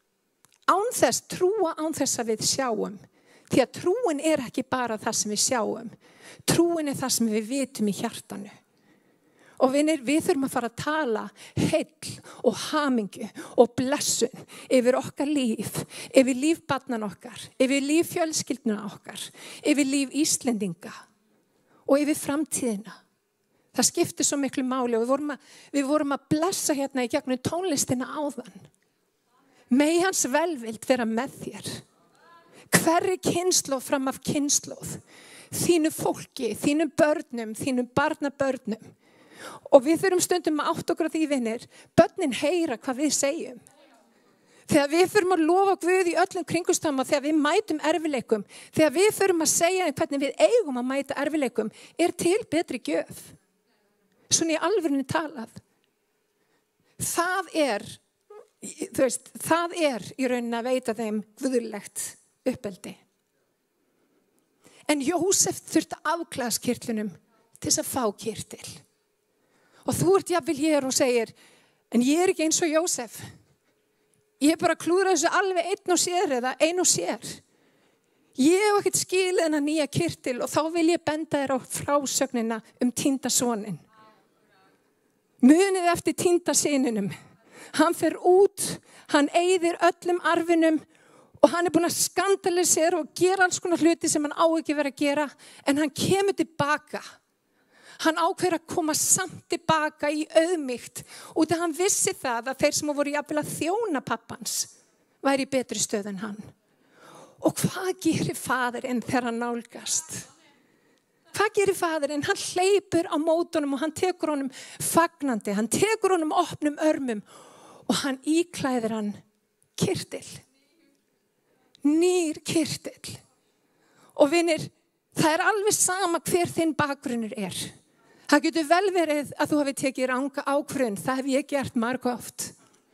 Trúa án þess að við sjáum. Því að trúin er ekki bara það sem við sjáum. Trúin er það sem við vitum í hjartanu. Og vinir, við þurfum að fara að tala heill og hamingju og blessun yfir okkar líf, yfir líf barnan okkar, yfir líf fjölskylduna okkar, yfir líf Íslendinga og yfir framtíðina. Það skiptir svo miklu máli og við vorum að blessa hérna í gegnum tónlistina áðan. Megi hans velvild vera með þér. Hverri kynslóð fram af kynslóð, þínu fólki, þínum börnum, þínum barnabörnum. Og við þurfum stundum að átta okkur á því, vinir, börnin heyra hvað við segjum. Þegar við þurfum að lofa Guð í öllum kringumstæðum og þegar við mætum erfileikum, þegar við þurfum að segja hvernig við eigum að mæta erfileikum, er til betri gjöf. Svona í alvörunni talað. Það er í rauninni að veita þeim guðlegt uppeldi. En Jósef þurfti að afklæða kyrtlunum til þess að fá kyrtil. Og þú ert jafnvel hér og segir, en ég er ekki eins og Jósef. Ég er bara að klúðra þessu alveg einn og sér eða ein og sér. Ég hef ekkert skilið þennan nýja kyrtil og þá vil ég benda þér á frásögnina týnda soninn. Munið eftir týnda syninum. Hann fer út, hann eyðir öllum arfinum og hann er búinn að skandalisera og gera alls konar hluti sem hann á ekki verið að gera, en hann kemur tilbaka. Hann ákveður að koma samt tilbaka í auðmýkt út af hann vissi það að þeir sem voru jafnvel að þjóna pappans væri í betri stöð en hann. Og hvað gerir faðirinn þegar hann nálgast? Hvað gerir faðirinn? Hann hleypur á mótunum og hann tekur honum fagnandi, hann tekur honum opnum örmum og hann íklæðir hann kyrtil. Nýr kyrtil. Og vinir, það er alveg sama hver þinn bakgrunnur er. Það getur vel verið að þú hafi tekið ranga ákvörðun. Það hef ég gert margoft.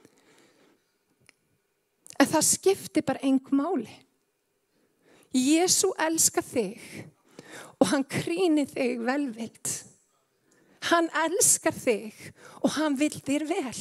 En það skiptir bara engu máli. Jesú elskar þig og hann krýnir þig velvild. Hann elskar þig og hann vill þér vel.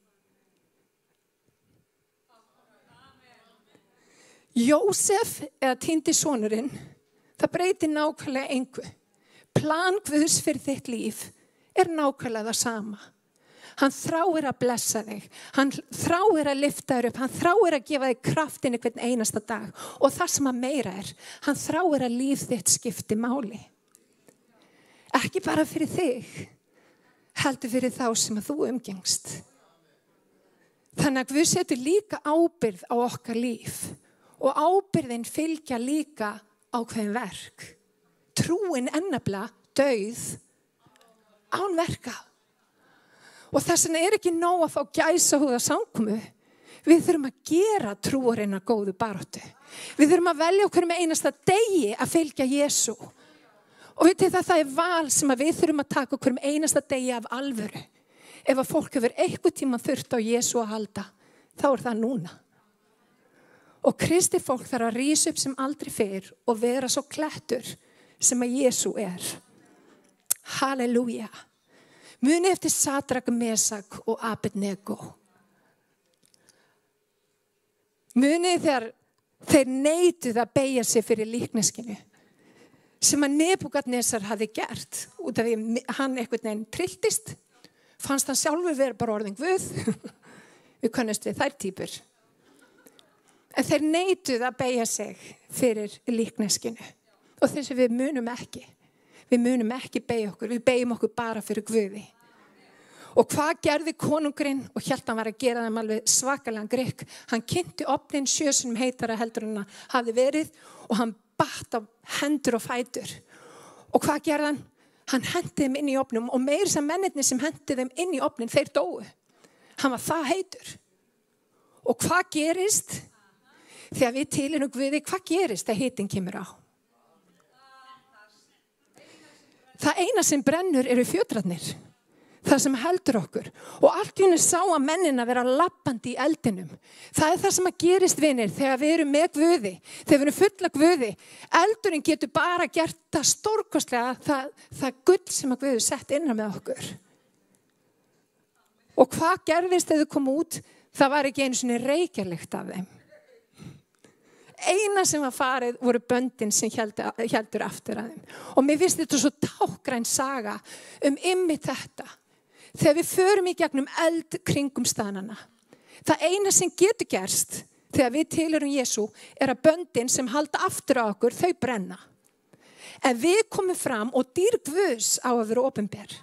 Jósef eða týndi sonurinn, það breytir nákvæmlega engu. Plan Guðs fyrir þitt líf er nákvæmlega það sama. Hann þráir að blessa þig. Hann þráir að lyfta þér upp. Hann þráir að gefa þig kraftin hvern einasta dag. Og það sem að meira er, hann þráir að líf þitt skipti máli. Ekki bara fyrir þig, heldur fyrir þá sem að þú umgengst. Þannig að Guð setur líka ábyrgð á okkar líf. Og ábyrgðin fylgja líka ákveðin verk. Trúin ennabla dauð án verka. Og þess vegna er ekki nóg að fá gæsahúð á samkomu. Við þurfum að gera trúarina góðu baráttu. Við þurfum að velja okkur með einasta degi að fylgja Jesú. Og vitið það er val sem við þurfum að taka okkur með einasta degi af alvöru. Ef að fólk hefur eitthvað tíma þurft á Jesú að halda, þá er það núna. Og kristið fólk þarf að rísa upp sem aldrei fyrr og vera svo klettur sem að Jesú er. Halleluja. Muni eftir Sadrak, Mesak og Abednego. Muni þegar þeir neituðu að beygja sig fyrir líkneskinu sem að Nebúkadnesar hafði gert út af því hann einhvern veginn trylltist, fannst hann sjálfur vera bara orðin Guð. Við kannast við þær týpur. En þeir neituðu að beygja sig fyrir líkneskinu og þessi við munum ekki. Við munum ekki beygja okkur, við beygjum okkur bara fyrir Guði. Og hvað gerði konungurinn og hélt hann var að gera þeim alveg svakalega grikk. Hann kynnti ofnin 7 sinnum heitara heldur en hann hafði verið og hann batt á hendur og fætur. Og hvað gerði hann? Hann hendi þeim inn í ofnum og meir sem mennirnir sem hendi þeim inn í ofnin, þeir dóu. Hann var það heitur. Og hvað gerist? Þegar við tilheyrum Guði, hvað gerist þegar hitinn kemur á? Það eina sem brennur eru fjötrarnir. Það sem heldur okkur. Og allt í einu sá að mennina vera lappandi í eldinum. Það það sem að gerist, vinir, þegar við erum með Guði, þegar við erum fulla Guði. Eldurinn getur bara gert það stórkostlega, það gull sem að Guði sett innan með okkur. Og hvað gerðist þegar þau komu út? Það var ekki einu sinni reykjarlykt af þeim. Eina sem var farið voru böndin sem heldur aftur að þeim. Og mér finnst þetta svo tákgræn saga einmitt þetta. Þegar við förum í gegnum eld kringum staðnana. Það eina sem getur gerst þegar við tilheyrum Jesú að böndin sem halda aftur á okkur, þau brenna. En við komum fram og dýr Guðs á að vera opinber.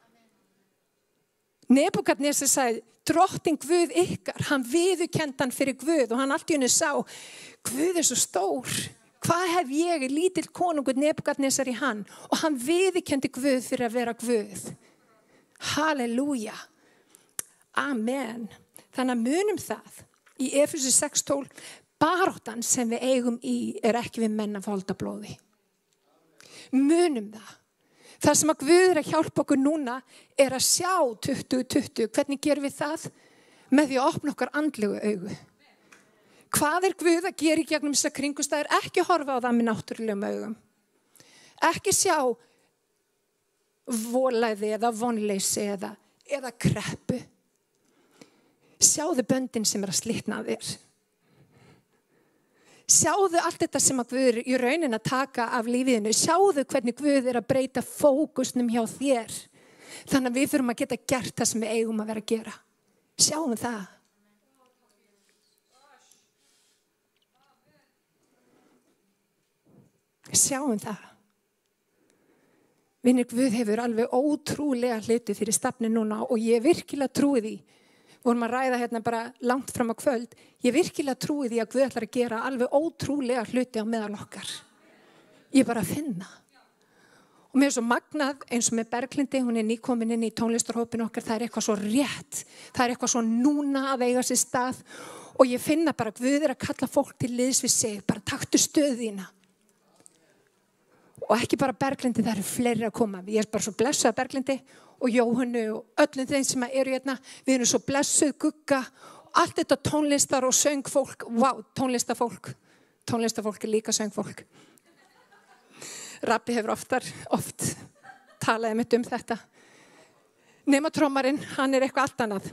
Nebúkadnesar sagði, drottinn Guð ykkar, hann viðurkenndi hann fyrir Guð og hann allt í einu sá, Guð svo stór. Hvað hef ég, lítill konungur Nebúkadnesar í hann? Og hann viðurkenndi Guð fyrir að vera Guð. Halleluja. Amen. Þannig að munum það. Í Efesu 6:12, baráttan sem við eigum í ekki við menn af holdablóði. Munum það. Það sem að Guð að hjálpa okkur núna að sjá 2020. Hvernig gerum við það? Með því að opna okkar andlegu augu. Hvað Guð að gera í gegnum þessar kringumstæður? Ekki horfa á það með náttúrulegum augum. Ekki sjá volæði eða vonleysi eða kreppu. Sjáðu böndin sem að slitna af þér. Sjáðu allt þetta sem að Guð í raunin að taka af lífiðinu. Sjáðu hvernig Guð að breyta fókusnum hjá þér. Þannig að við þurfum að geta gert það sem við eigum að vera að gera. Sjáum það. Sjáum það. Vinir, Guð hefur alveg ótrúlega hluti fyrir stafni núna og ég virkilega trúi því. Vorum að ræða hérna bara langt fram á kvöld. Ég virkilega trúi því að Guð ætlar að gera alveg ótrúlega hluti á meðal okkar. Ég bara finna. Og mér svo magnað eins og með Berglindi, hún nýkomin inn í tónlistarhópin okkar, það eitthvað svo rétt. Það eitthvað svo núna að eiga sér stað. Og ég finna bara að Guð að kalla fólk til liðs við sig. Bara taktu stöðina. Og ekki bara Berglindi, það fleiri að koma. Ég bara svo blessuð að Berglindi og Jóhannu og öllum þeim sem eru hérna. Við erum svo blessuð, Gugga, allt þetta tónlistar og söngfólk. Vá, tónlistafólk. Tónlistafólk líka söngfólk. Rabbi hefur oft talaði mitt þetta. Nema trommarinn, hann eitthvað allt annað.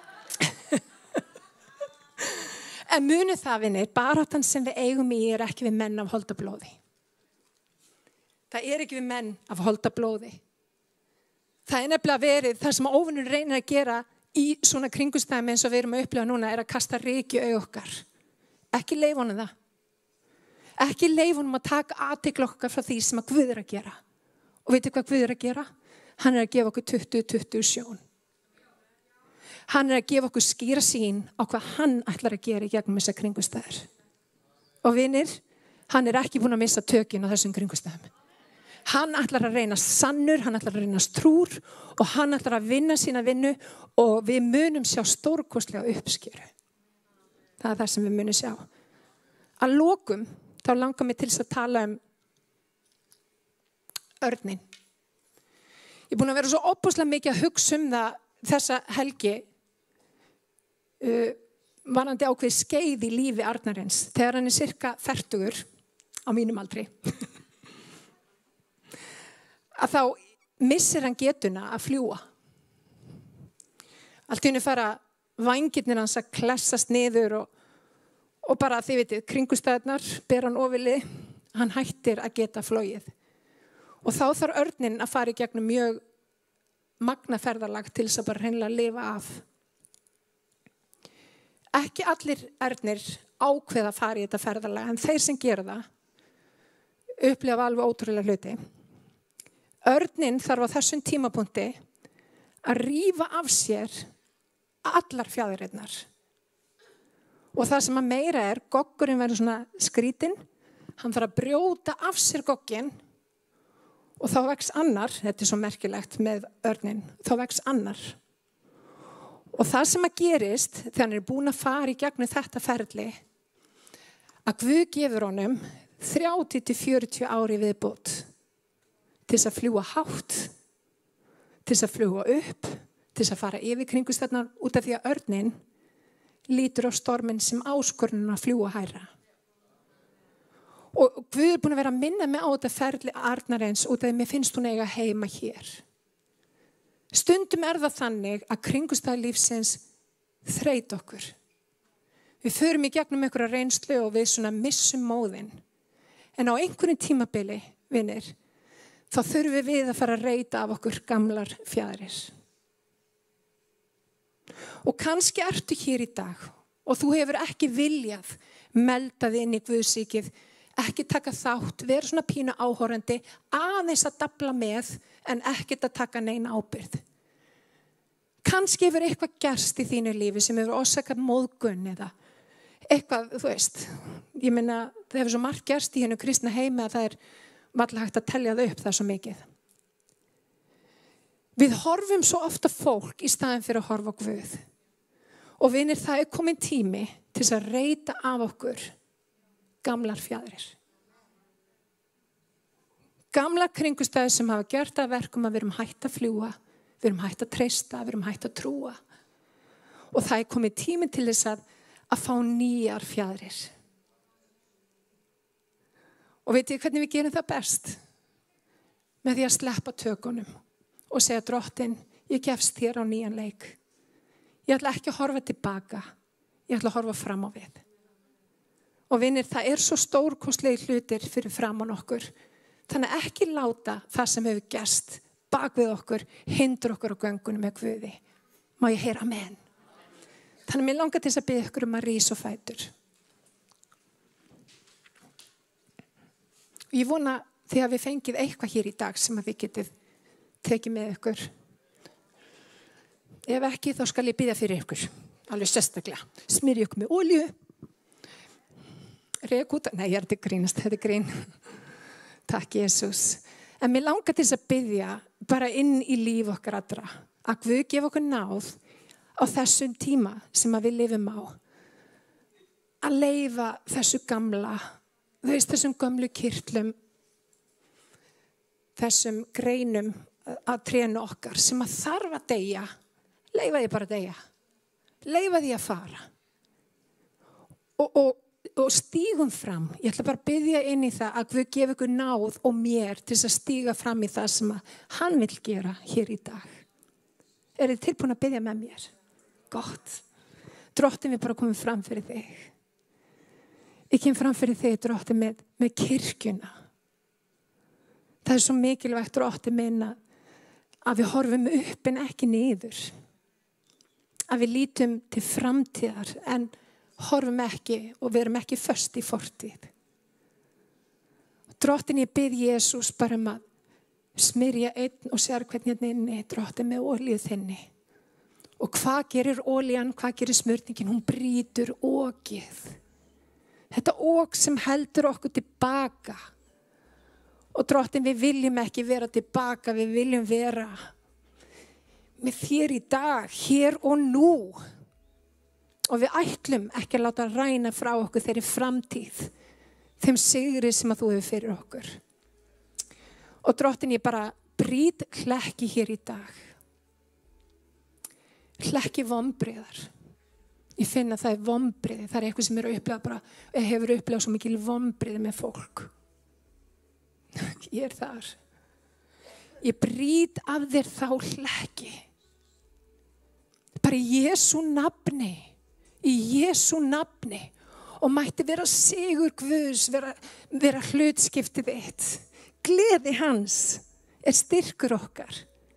En munið það, vinir, baráttan sem við eigum í ekki við menn af holdablóði. Það ekki við menn af holdablóði. Það nefnilega verið, það sem óvinnur reynir að gera í svona kringumstæðum eins og við erum að upplifa núna að kasta ryk í augu okkar. Ekki leyfa honum það. Ekki leyfa honum að taka athygli okkar frá því sem að Guð að gera. Og veitu hvað Guð að gera? Hann að gefa okkur 2020 sjón. Hann að gefa okkur skýra sýn á hvað hann ætlar að gera í gegnum þessar kringumstæður. Og vinir, hann ekki búin að missa tökin á þessum kringumstæðum. Hann ætlar að reyna sannur, hann ætlar að reyna trúr og hann ætlar að vinna sína vinnu og við munum sjá stórkostlega uppskjöru. Það það sem við munum sjá. Að lokum, þá langar mig til þess að tala örnin. Ég búin að vera svo óbúslega mikið að hugsa það þessa helgi varandi ákveð skeið í lífi Arnarins þegar hann sirka 40 á mínum aldri. Að þá missir hann getuna að fljúa. Allt í einu fara vængirnir hans að klessast niður og bara þið vitið, kringumstæðurnar ber hann ofili, hann hættir að geta flogið. Og þá þarf örninn að fara í gegnum mjög magnaferðalag til þess að bara hreinlega lifa af. Ekki allir örnir ákveða að fara í þetta ferðalag, en þeir sem gera það upplifa alveg ótrúlega hluti. Örninn þarf á þessum tímapunkti að rífa af sér allar fjaðrirnar. Og það sem að meira goggurinn verður svona skrítinn, hann þarf að brjóta af sér gogginn og þá vex annar, þetta svo merkilegt með örninn, þá vex annar. Og það sem að gerist þegar hann búin að fara í gegnum þetta ferli, að Guð gefur honum 30 til 40 ári viðbót til þess að fljúga hátt, til þess að fljúga upp, til þess að fara yfir kringumstæðurnar út af því að örninn lítur á storminn sem áskorun að fljúga hærra. Og Guð búin að vera að minna mig á þetta ferli Arnarins út af því mér finnst hún eiga heima hér. Stundum það þannig að kringumstæður lífsins þreyta okkur. Við förum í gegnum einhverja reynslu og við svona missum móðinn. En á einhverjum tímabili, vinir, þá þurfum við að fara að reyta af okkur gamlar fjaðrir. Og kannski ertu hér í dag og þú hefur ekki viljað melda þig inn í Guðsríkið, ekki taka þátt, vera svona pínu áhorandi, aðeins að dabla með en ekkert að taka neina ábyrgð. Kannski hefur eitthvað gerst í þínu lífi sem hefur orsakað móðgun eða eitthvað, þú veist, ég meina það hefur svo margt gerst í hennu kristna heimi að það varla hægt að telja það upp það svo mikið. Við horfum svo ofta fólk í staðin fyrir að horfa á Guð. Og vinir, það komin tími til þess að reyta af okkur gamlar fjaðrir. Gamlar kringumstæður sem hafa gert að verkum að við erum hætt að fljúga, við erum hætt að treysta, við erum hætt að trúa. Og það komin tími til þess að fá nýjar fjaðrir. Og veit ég hvernig við gerum það best? Með því að sleppa tökunum og segja Drottinn, ég gefst þér á nýjan leik. Ég ætla ekki að horfa tilbaka, ég ætla að horfa fram á við. Og vinir, það svo stórkostlegi hlutir fyrir framan okkur. Þannig ekki láta það sem hefur gerst bak við okkur, hindra okkur á göngunum með Guði. Má ég heyra amen? Þannig mér langar til þess að biðja ykkur að rísa á fætur. Og ég vona því að við fengið eitthvað hér í dag sem að við getið tekið með ykkur. Ef ekki, þá skal ég biðja fyrir ykkur. Alveg sérstaklega. Smyrja ykkur með olíu. Rekúta. Nei, ég þetta grínast. Þetta grín. Takk, Jesús. En mér langar til þess að biðja bara inn í líf okkar allra. Að Guð gefa okkur náð á þessum tíma sem að við lifum á. Að leyfa þessu gamla, þessum gömlu kirtlum, þessum greinum að trénu okkar sem að þarf að deyja. Leyfa því bara að deyja. Leyfa því að fara. Og stígum fram. Ég ætla bara að biðja inn í það að Guð gefi ykkur náð og mér til þess að stíga fram í það sem að hann vill gera hér í dag. Þið tilbúin að biðja með mér? Gott. Drottinn, við bara komum fram fyrir þig. Ég kem fram fyrir þig, Drottinn, með kirkjuna. Það svo mikilvægt, Drottinn minn, að við horfum upp en ekki niður. Að við lítum til framtíðar en horfum ekki og verum ekki föst í fortíð. Drottinn, ég bið Jesús bara að smyrja einn og sér hvernig inni, Drottinn, með olíu þinni. Og hvað gerir olían, hvað gerir smörningin? Hún brýtur okið. Þetta ok sem heldur okkur tilbaka. Og Drottinn, við viljum ekki vera tilbaka, við viljum vera með þér í dag, hér og nú. Og við ætlum ekki að láta ræna frá okkur þeirri framtíð, þeim sigri sem að þú hefur fyrir okkur. Og Drottinn, ég bara brýt hlekki hér í dag. Hlekki vonbrigðar. Ég finn að það vonbrigði, það eitthvað sem hefur upplifað svo mikil vonbrigði með fólk. Ég þar. Ég brýt af þér þá hlekki. Bara í Jesú nafni. Í Jesú nafni. Og mætti vera sigur Guðs, vera hlutskiptið þitt. Gleði hans styrkur okkar.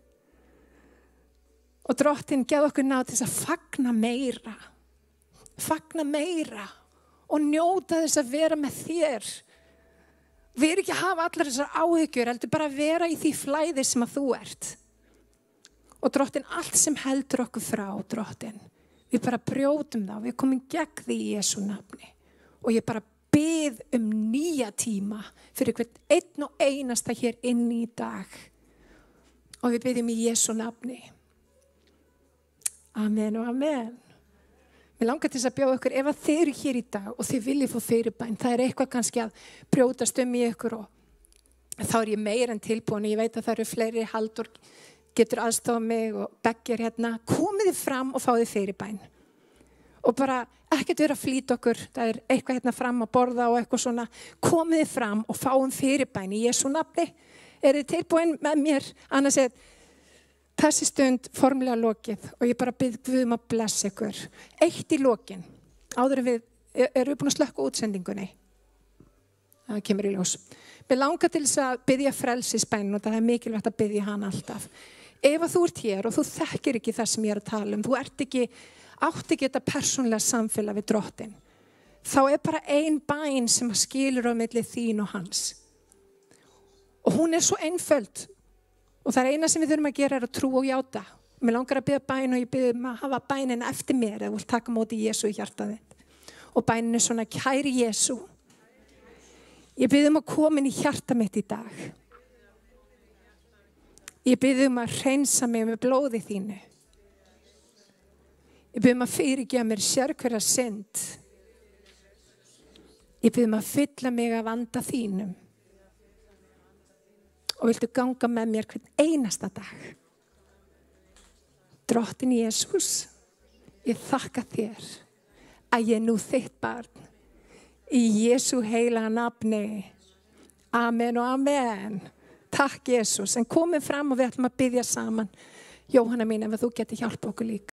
Og Drottinn gef okkur náð til þess að fagna meira. Fagna meira. Og njóta þess að vera með þér. Við erum ekki að hafa allar þessar áhyggjur, heldur bara að vera í því flæði sem að þú ert. Og Drottinn, allt sem heldur okkur frá, Drottinn, við bara brjótum það, við komum gegn því í Jesú nafni. Og ég bara bið nýja tíma fyrir hvern einn og einasta hér inn í dag. Og við biðjum í Jesú nafni. Amen og amen. Mér langar til þess að bjóða ykkur, ef að þið eru hér í dag og þið viljið fá fyrirbæn, það eitthvað kannski að brjótast í ykkur og þá ég meira en tilbúin. Ég veit að það eru fleiri, Halldór getur aðstofað mig og Beggir hérna. Komið þið fram og fáið fyrirbæn. Og bara ekkert vera að flýta okkur, það eitthvað hérna fram að borða og eitthvað svona. Komið þið fram og fáum fyrirbæn í Jesú nafni. Þið tilbúin með mér? Annars þessi stund formlega lokið og ég bara bið Guð að blessa ykkur. Eitt í lokin, áður en við erum búin að slökka útsendingunni. Það kemur í ljós. Við langar til þess að biðja frelsisbæn og það mikilvægt að biðja hann alltaf. Ef að þú ert hér og þú þekkir ekki það sem ég að tala þú átt ekki þetta persónlega samfélag við Drottinn, þá bara ein bæn sem skilur á milli þín og hans. Og hún svo einföld. Og það eina sem við þurfum að gera að trúa og játa. Mér langar að biðja bæn og ég biðja að hafa bænina eftir mér eða vilt taka móti Jesú í hjartað þitt. Og bænin svona, kæri Jesú, ég biðja að koma inn í hjarta mitt í dag. Ég biðja að hreinsa mig með blóði þínu. Ég biðja að fyrirgefa mér sérhverja synd. Ég biðja að fylla mig af anda þínum. Og viltu ganga með mér hvern einasta dag. Drottinn Jesús, ég þakka þér að ég nú þitt barn. Í Jesú heilaga nafni. Amen og amen. Takk Jesús. En komið fram og við ætlum að biðja saman. Jóhanna mín, ef þú getur hjálpa okkur líka.